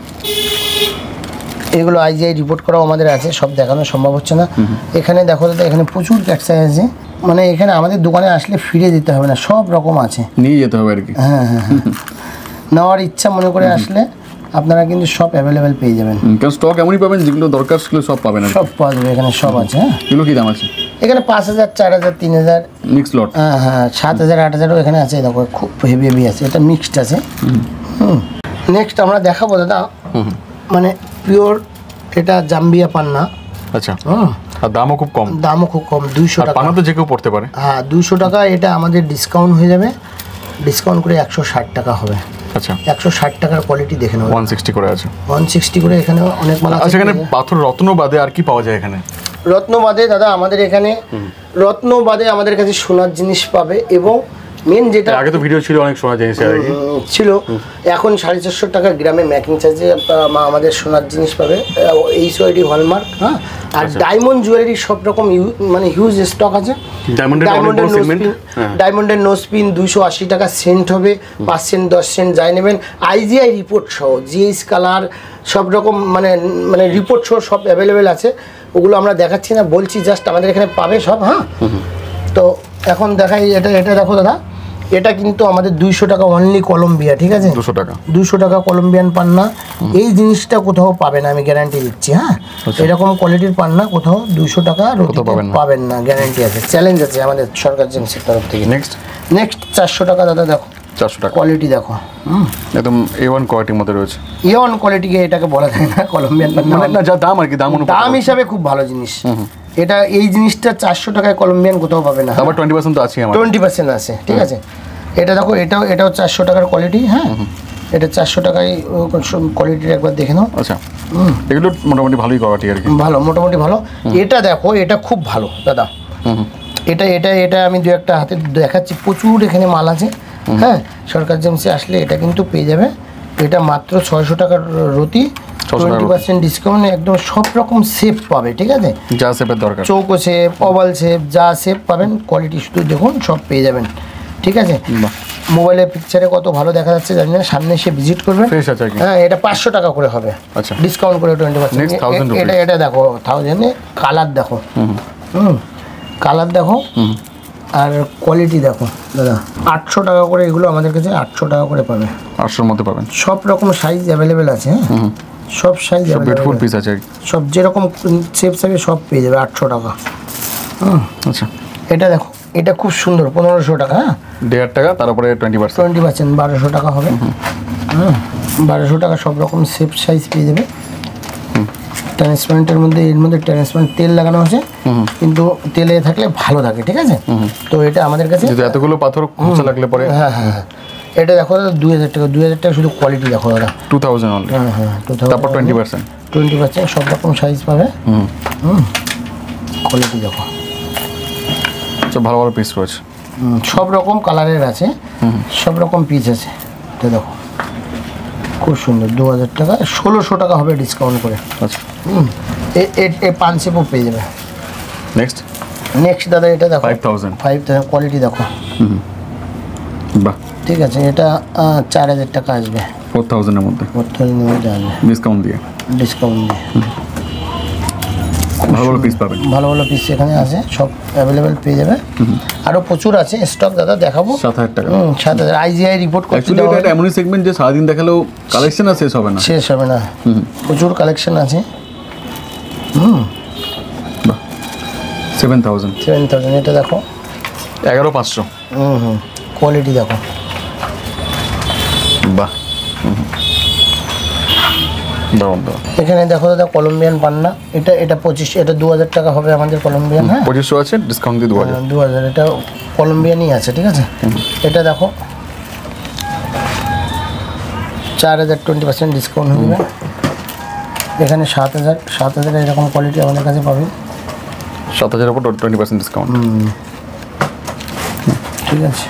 এগুলো আইজিআই রিপোর্ট করাও আমাদের আছে, সব দেখানো সম্ভব হচ্ছে না। এখানে দেখো দাদা, এখানে প্রচুর ক্যাটসাই আছে, মানে এখানে আমাদের দোকানে আসলে ফিরে দিতে হবে না, সব রকম আছে। নিয়ে যেতে হবে আর কি। হ্যাঁ হ্যাঁ হ্যাঁ নেওয়ার ইচ্ছা মনে করে আসলে আপনারা কিন্তু সব অ্যাভেলেবেল পেয়ে যাবেন। হুম, কারণ স্টক এমনই পাবেন যেগুলো দরকার সেগুলো সব পাবেন আর কি। সব পাওয়া যাবে এখানে, সব আছে। হ্যাঁ, এগুলো কি দাম আছে? এখানে পাঁচ হাজার, চার হাজার, তিন হাজার, মিক্স লট। হ্যাঁ হ্যাঁ সাত হাজার, আট হাজারও এখানে আছে। দেখো খুব হেভি হেভি আছে, এটা মিক্সড আছে। হুম নেক্সট আমরা দেখাবো দাদা, মানে পিওর এটা জাম্বিয়া পান্না। আচ্ছা, হুম আর দামও খুব কম, দামও খুব কম, দুইশো আর টাকা। পানা তো যে কেউ পড়তে পারে। হ্যাঁ দুশো টাকা, এটা আমাদের ডিসকাউন্ট হয়ে যাবে, ডিসকাউন্ট করে একশো ষাট টাকা হবে। আচ্ছা, একশো ষাট টাকার কোয়ালিটি দেখে নেবো। ওয়ান সিক্সটি করে আছে। ওয়ান সিক্সটি করে এখানে অনেক মাল আছে। আচ্ছা, এখানে পাথর রত্ন বাদে আর কি পাওয়া যায় এখানে? রত্ন বাদে দাদা আমাদের এখানে, রত্ন বাদে আমাদের কাছে সোনার জিনিস পাবে, এবং মেন যেটা আগে তো ভিডিও ছিল অনেক সোনার জিনিস আর কি উম, ছিল, এখন সাড়ে চারশো টাকা গ্রামে মেকিং চার্জে আমাদের সোনার জিনিস পাবে, এইচ ওয়াইডি হলমার্ক। হ্যাঁ, আর ডায়মন্ড জুয়েলারি সব রকম ইউ- মানে হিউজ স্টক আছে। ডায়মন্ডের অনেক বড় সেগমেন্ট। ডায়মন্ডের নোসপিন দুইশো আশি টাকা সেন্ট হবে, পাঁচ সেন্ট, দশ সেন্ট যাই নেবেন। আইজিআই রিপোর্ট সহ, জিএইচ কালার সব রকম মানে মানে রিপোর্ট সহ সব অ্যাভেলেবেল আছে। ওগুলো আমরা দেখাচ্ছি না, বলছি জাস্ট আমাদের এখানে পাবে সব। হ্যাঁ, তো এখন দেখাই, এটা এটা দেখো দাদা, এটা কিন্তু আমাদের দুইশো টাকা অনলি কলম্বিয়া, ঠিক আছে? দুশো টাকা দুশো টাকা কলম্বিয়ান পান্না। এই জিনিসটা কোথাও পাবে না, আমি গ্যারান্টি দিচ্ছি। হ্যাঁ, এরকম কোয়ালিটির পান্না কোথাও দুইশো টাকা রতিতে পাবেন না। পাবেন না, গ্যারান্টি আছে, চ্যালেঞ্জ আছে আমাদের সরকার জেমসের তরফ থেকে। নেক্সট নেক্সট চারশো টাকা দাদা, দেখো চারশো টাকা, কোয়ালিটি দেখো। হুম একদম এ ওয়ান কোয়ালিটির মধ্যে রয়েছে। ইয়ন কোয়ালিটিকে এটাকে বলা যায় না কলম্বিয়ান পান্না, মানে না যা দাম আর কি, দাম অনুপাতে দাম হিসাবে খুব ভালো জিনিস। এটা এই জিনিসটা চারশো টাকায় কলম্বিয়ান কোথাও পাবে না। আবার টোয়েন্টি পার্সেন্ট তো আছে আমার। টোয়েন্টি পার্সেন্ট আছে, ঠিক আছে? এটা দেখো, এটাও এটাও চারশো টাকার কোয়ালিটি। হ্যাঁ, এটা চারশো টাকায় কোয়ালিটির একবার দেখে নাও। আচ্ছা, এগুলো মোটামুটি ভালোই কোয়ালিটি আর কি। ভালো, মোটামুটি ভালো। এটা দেখো, এটা খুব ভালো দাদা। এটা এটা এটা আমি দু একটা হাতে দেখাচ্ছি, প্রচুর এখানে মাল আছে। হ্যাঁ, সরকার জেমসে আসলে এটা কিন্তু পেয়ে যাবে। এটা মাত্র ছয়শো টাকার রতি, টোয়েন্টি পার্সেন্ট ডিসকাউন্ট, একদম সব রকম শেপ পাবে। ঠিক আছে, যা শেপের দরকার, চৌকো শেপ, ওভাল শেপ, যা শেপ পাবেন, কোয়ালিটি শুধু দেখুন, সব পেয়ে যাবেন। ঠিক আছে, মোবাইলে পিকচারে কত ভালো দেখা যাচ্ছে জানি না, সামনে এসে ভিজিট করবে। হ্যাঁ, এটা পাঁচশো টাকা করে হবে, আচ্ছা, ডিসকাউন্ট করে টোয়েন্টি পার্সেন্ট। এটা এটা দেখো থাউজেন্ডে, কালার দেখো, হুম কালার দেখো, আর কোয়ালিটি দেখো দাদা। আটশো টাকা করে এগুলো আমাদের কাছে, আটশো টাকা করে পাবে, আটশোর মধ্যে পাবেন। সব রকম সাইজ অ্যাভেলেবেল আছে। হ্যাঁ, সব সাইজ বিউটিফুল পিস আছে, সব যেরকম শেপ সাইজে সব পেয়ে যাবে আটশো টাকা। হুম, আচ্ছা, এটা দেখো, এটা খুব সুন্দর, পনেরোশো টাকা। হ্যাঁ, দেড় টাকা, তার উপরে টোয়েন্টি পার্সেন্ট টোয়েন্টি পার্সেন্ট বারোশো টাকা হবে। হুম, বারোশো টাকা সব রকম শেপ সাইজ পেয়ে যাবে। ট্রান্সপারেন্টের মধ্যে, এর মধ্যে ট্রান্সপারেন্ট তেল লাগানো আছে, কিন্তু তেলে থাকলে ভালো থাকে। ঠিক আছে, তো এটা আমাদের কাছে এতগুলো পাথর খোঁচা লাগলে পরে। হ্যাঁ হ্যাঁ হ্যাঁ, এটা দেখো দাদা, দুই হাজার টাকা, দুই হাজার টাকা শুধু কোয়ালিটি দেখো দাদা, টু থাউজেন্ড অনলি। হ্যাঁ হ্যাঁ, টু থাউজেন্ড, তারপর টোয়েন্টি পার্সেন্ট টোয়েন্টি পার্সেন্ট সব রকম সাইজ পাবে। হুম হুম, কোয়ালিটি দেখো, সব ভালো ভালো পিস রয়েছে, সব রকম কালারের আছে, সব রকম পিস আছে। এটা দেখো, খুব সুন্দর, দু হাজার টাকা, ষোলোশো টাকা হবে ডিসকাউন্ট করে। আচ্ছা, হুম, এ পাঁচ শেপও পেয়ে যাবে। নেক্সট নেক্সট দাদা, এটা দেখো, five thousand five thousand quality দেখো। হুম, বাহ, ঠিক আছে, এটা চার হাজার টাকা আসবে, ফোর থাউজেন্ডের মধ্যে, ফোর থাউজেন্ডের মধ্যে আসবে ডিসকাউন্ট দিয়ে, ডিসকাউন্ট দিয়ে। ভালো ভালো পিস পাবেন, ভালো ভালো পিস এখানে আছে, সব অ্যাভেলেবেল পেয়ে যাবে। আরও প্রচুর আছে স্টক দাদা, দেখাবো। সাত হাজার টাকা, হুম, সাত হাজার আইজিআই রিপোর্ট করতে অ্যাকচুয়ালি দেওয়া এটা এমনই সেগমেন্ট যে সারাদিন দেখালেও কালেকশন আর শেষ হবে না, শেষ হবে না, প্রচুর কালেকশন আছে। হুম, বাহ, সেভেন থাউজেন্ড, সেভেন থাউজেন্ড, এটা দেখো, এগারো পাঁচশো, হুম হুম, কোয়ালিটি দেখো, বাহ, দারুণ দারুণ। এখানে দেখো দাদা, কলম্বিয়ান পান্না, এটা এটা পঁচিশ, এটা দু হাজার টাকা হবে আমাদের কলম্বিয়ান। হ্যাঁ, পঁচিশশো আছে, ডিসকাউন্ট দিয়ে দু হাজার, দু হাজার, এটা কলম্বিয়ানই আছে। ঠিক আছে, এটা দেখো, চার হাজার, টোয়েন্টি পার্সেন্ট ডিসকাউন্ট হয়ে যাবে। এখানে সাত হাজার, সাত হাজার এরকম কোয়ালিটি আমাদের কাছে পাবেন, সাত হাজারের উপর টোয়েন্টি পার্সেন্ট ডিসকাউন্ট। ঠিক আছে,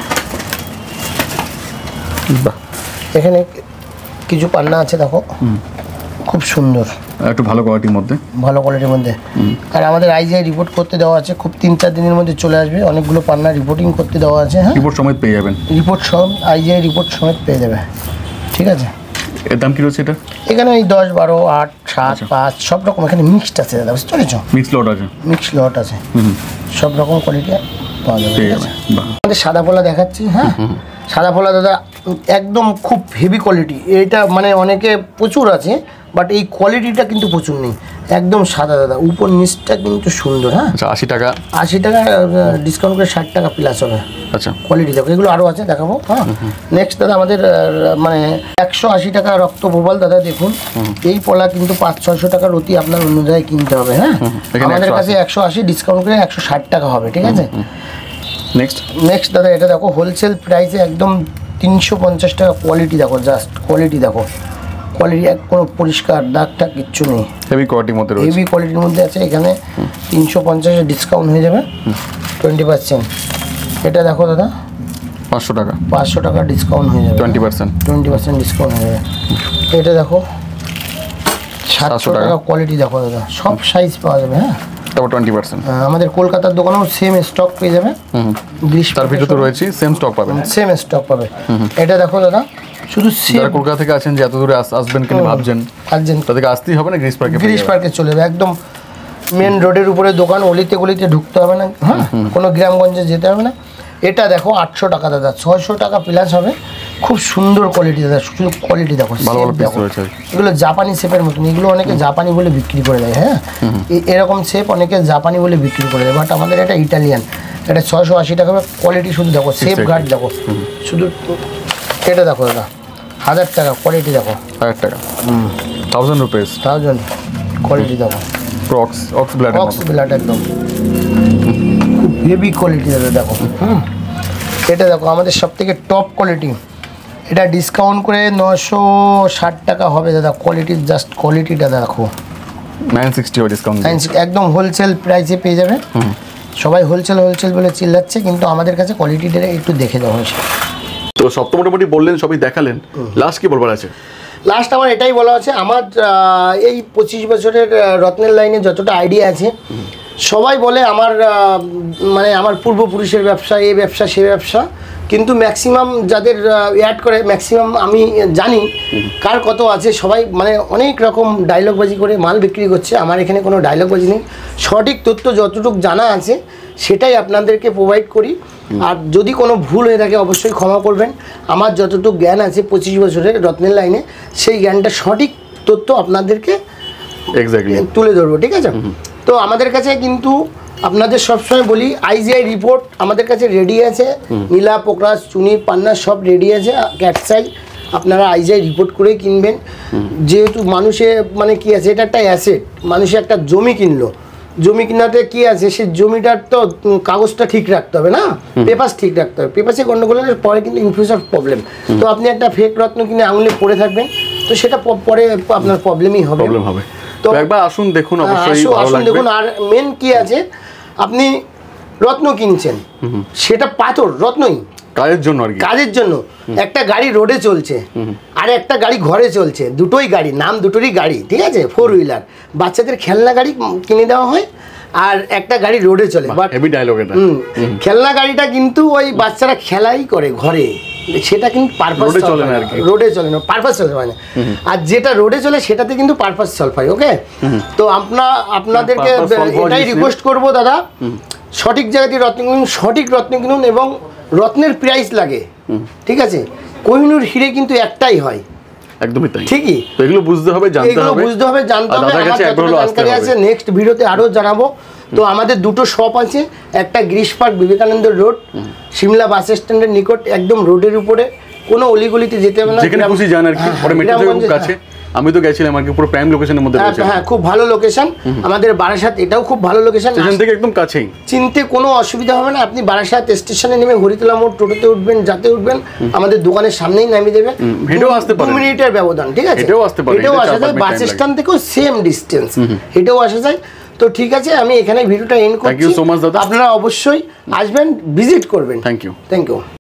বাহ, এখানে কিছু পান্না আছে দেখো, খুব সুন্দর, একটু ভালো কোয়ালিটির মধ্যে, ভালো কোয়ালিটির মধ্যে। আর আমাদের আইজিআই রিপোর্ট করতে দেওয়া আছে, খুব তিন চার দিনের মধ্যে চলে আসবে, অনেকগুলো পান্না রিপোর্টিং করতে দেওয়া আছে। হ্যাঁ, রিপোর্ট সমেত পেয়ে যাবেন, রিপোর্ট সব, আইজিআই রিপোর্ট সমেত পেয়ে যাবে। ঠিক আছে, এর দাম কি রয়েছে এটা? এখানে ওই দশ, বারো, আট, সাত, পাঁচ, সব রকম এখানে মিক্সড আছে দাদা, বুঝতে পেরেছো? মিক্স লট আছে, মিক্সড লট আছে, সব রকম কোয়ালিটি পাওয়া যাবে। পেয়ে ঠিক যাবে, আছে, বাহ, আমাদের সাদা পোলা দেখাচ্ছি। হ্যাঁ, সাদা পোলা দাদা একদম খুব হেভি কোয়ালিটি, এটা মানে অনেকে প্রচুর আছে, বাট এই কোয়ালিটিটা কিন্তু প্রচুর নেই, একদম সাদা দাদা, উপর নিচটা কিন্তু সুন্দর। হ্যাঁ, আচ্ছা, আশি টাকা, আশি টাকা ডিসকাউন্ট করে ষাট টাকা প্লাস হবে। আচ্ছা, কোয়ালিটি দেখো, এগুলো আরও আছে, দেখাবো। হ্যাঁ, নেক্সট দাদা আমাদের আহ, মানে একশো আশি টাকা রক্ত প্রবাল দাদা, দেখুন এই পলা কিন্তু পাঁচ ছয়শো টাকার অতি আপনার অন্য জায়গায় কিনতে হবে। হ্যাঁ, আমাদের কাছে একশো আশি ডিসকাউন্ট করে একশো ষাট টাকা হবে। ঠিক আছে, নেক্সট নেক্সট দাদা, এটা দেখো, হোলসেল প্রাইসে একদম তিনশো পঞ্চাশ টাকা, কোয়ালিটি দেখো, জাস্ট কোয়ালিটি দেখো, কোয়ালিটি এক কোনো পরিষ্কার দাগটা কিচ্ছু নেই, হেভি কোয়ালিটির মধ্যে রয়েছে, হেভি কোয়ালিটির মধ্যে আছে। এখানে তিনশো পঞ্চাশে ডিসকাউন্ট হয়ে যাবে, টোয়েন্টি পার্সেন্ট। এটা দেখো দাদা, পাঁচশো টাকা, পাঁচশো টাকা ডিসকাউন্ট হয়ে যাবে, twenty percent, twenty percent discount হয়ে যাবে। এটা দেখো, সাতশো টাকা, কোয়ালিটি দেখো দাদা, সব সাইজ পাওয়া যাবে। হ্যাঁ, তারপর টোয়েন্টি পার্সেন্ট, আমাদের কলকাতার দোকানেও সেম স্টক পেয়ে যাবে, গ্রীষ্ম তার ভিতরে তো রয়েছে সেম স্টক পাবেন, সেম স্টক পাবে। এটা দেখো দাদা, শুধু যারা কলকাতা থেকে আছেন, যে এত দূরে আস- আসবেন কিনা ভাবছেন, আসছেন, তাদেরকে আসতেই হবে না, গ্রিস পার্কে, গ্রিস পার্কে চলে যাবে, একদম মেন রোডের উপরে দোকান, অলিতে গলিতে ঢুকতে হবে না। হ্যাঁ, কোনো গ্রামগঞ্জে যেতে হবে না। এটা দেখো, আটশো টাকা দাদা, ছয়শো টাকা প্লাস হবে, খুব সুন্দর কোয়ালিটি দাদা, শুধু কোয়ালিটি দেখো, ভালো ভালো shape পিস দেখো। রয়েছে, এগুলো জাপানি শেপের মতন, এগুলো অনেকে জাপানি বলে বিক্রি করে দেয়। হ্যাঁ, এ- এরকম শেপ অনেকে জাপানি বলে বিক্রি করে দেয়, বাট আমাদের এটা ইটালিয়ান। এটা ছয়শো আশি টাকা হবে, কোয়ালিটি শুধু দেখো, শেপ গার্ড দেখো, শুধু এটা দেখো দাদা, হাজার টাকা, কোয়ালিটি দেখো, হাজার টাকা, থাউজেন্ড রুপিস, থাউজেন্ড, কোয়ালিটি দেখো, অক্স অক্স ব্লাড, বক্স বিলাট একদম খুব হেভি কোয়ালিটি দাদা দেখো। হুম, এটা দেখো, আমাদের সব থেকে টপ কোয়ালিটি, এটা ডিসকাউন্ট করে নশো ষাট টাকা হবে দাদা। কোয়ালিটি জাস্ট কোয়ালিটিটা দেখো, নাইন সিক্সটি ডিসকাউন্ট একদম হোলসেল প্রাইসে পেয়ে যাবে। সবাই হোলসেল হোলসেল বলে চিল্লাচ্ছে, কিন্তু আমাদের কাছে কোয়ালিটিটা একটু দেখে দেওয়া হয়েছে। তো সব তো মোটামুটি বললেন, সবই দেখালেন, লাস্ট কি বলবার আছে? লাস্ট আমার এটাই বলা আছে, আমার এই পঁচিশ বছরের রত্নের লাইনে যতটা আইডিয়া আছে, সবাই বলে আমার মানে আমার পূর্বপুরুষের ব্যবসা, এই ব্যবসা সে ব্যবসা, কিন্তু ম্যাক্সিমাম যাদের অ্যাড করে ম্যাক্সিমাম আমি জানি কার কত আছে। সবাই মানে অনেক রকম ডায়লগবাজি করে মাল বিক্রি করছে। আমার এখানে কোনো ডায়লগবাজি নেই, সঠিক তথ্য যতটুকু জানা আছে সেটাই আপনাদেরকে প্রোভাইড করি। আর যদি কোনো ভুল হয়ে থাকে অবশ্যই ক্ষমা করবেন। আমার যতটুকু জ্ঞান আছে পঁচিশ বছরের রত্নের লাইনে, সেই জ্ঞানটা সঠিক তথ্য আপনাদেরকে এক্স্যাক্টলি তুলে ধরবো, ঠিক আছে? তো আমাদের কাছে কিন্তু আপনাদের সবসময় বলি, আইজিআই রিপোর্ট আমাদের কাছে রেডি আছে, নীলা, পোকরাজ, চুনি, পান্না সব রেডি আছে। ক্যাটসাই আপনারা আইজিআই রিপোর্ট করেই কিনবেন, যেহেতু মানুষে মানে কি আছে, এটা একটা অ্যাসেট। মানুষে একটা জমি কিনলো, জমি কিনাতে কি আছে, সেই জমিটার তো কাগজটা ঠিক রাখতে হবে না, পেপার ঠিক রাখতে হবে। পেপারসে গন্ডগোলের পরে কিন্তু ইন ফিউচার প্রবলেম। তো আপনি একটা ফেক রত্ন কিনে আঙুলে পড়ে থাকবেন, তো সেটা পরে আপনার প্রবলেমই হবে প্রবলেম হবে। তো একবার আসুন দেখুন, অবশ্যই ভালো আসুন লাগবে। দেখুন। আর মেন কি আছে, আপনি রত্ন কিনছেন, সেটা পাথর রত্নই কাজের জন্য আর কি, কাজের জন্য। একটা গাড়ি রোডে চলছে আর একটা গাড়ি ঘরে চলছে, দুটোই গাড়ি, নাম দুটোরই গাড়ি, ঠিক আছে? ফোর হুইলার, বাচ্চাদের খেলনা গাড়ি কিনে দেওয়া হয়, আর একটা গাড়ি রোডে চলে। বাট হেভি ডায়লগ এটা। খেলনা গাড়িটা কিন্তু ওই বাচ্চারা খেলাই করে ঘরে, সেটা কিন্তু পারপাস চলে না, রোডে চলে না, পারপাস চলে হয় না। আর যেটা রোডে চলে সেটাতে কিন্তু পারপাস সলভ হয়। ওকে, তো আপনার আপনাদেরকে এটাই রিকোয়েস্ট করবো দাদা, সঠিক জায়গা থেকে রত্ন কিনুন, সঠিক রত্ন কিনুন, এবং রত্নের প্রাইস লাগে, ঠিক আছে? কোহিনূর হিরে কিন্তু একটাই হয়, একদমই তাই, ঠিকই। তো এগুলো বুঝতে হবে, জানতে এগুলো হবে, বুঝতে হবে, জানতে হবে। দাদার কাছে একবার হলো আসতে জানকারি হবে। আছে, নেক্সট ভিডিওতে আরো জানাবো। তো আমাদের দুটো শপ আছে, একটা Girish park Vivekananda road, Simla bus স্ট্যান্ডের নিকট, একদম রোডের উপরে, কোনো অলিগলিতে যেতে হবে না, যেখানে খুশি যান আর কি। পরে মেট্রো থেকে খুব কাছে, আমি তো গেছিলাম আর কি, পুরো প্রাইম লোকেশনের মধ্যে রয়েছে। হ্যাঁ, খুব ভালো লোকেশন। আমাদের বারাসাত এটাও খুব ভালো লোকেশন, স্টেশন থেকে একদম কাছেই, চিনতে কোনো অসুবিধা হবে না। আপনি বারাসাত স্টেশনে নেমে হরিতলা মোড় টোটোতে উঠবেন, যাতে উঠবেন আমাদের দোকানের সামনেই নামিয়ে দেবে, হেঁটেও আসতে পারেন, দু মিনিটের ব্যবধান, ঠিক আছে? হেঁটেও আসতে পারেন, হেঁটেও আসা যায়, বাস স্ট্যান্ড থেকেও সেম ডিস্টেন্স, হেঁটেও আসা যায়। তো ঠিক আছে, আমি এখানে ভিডিওটা এন্ড করছি। থ্যাংক ইউ সো মাচ দাদা, আপনারা অবশ্যই আসবেন, ভিজিট করবেন। Thank you, thank you.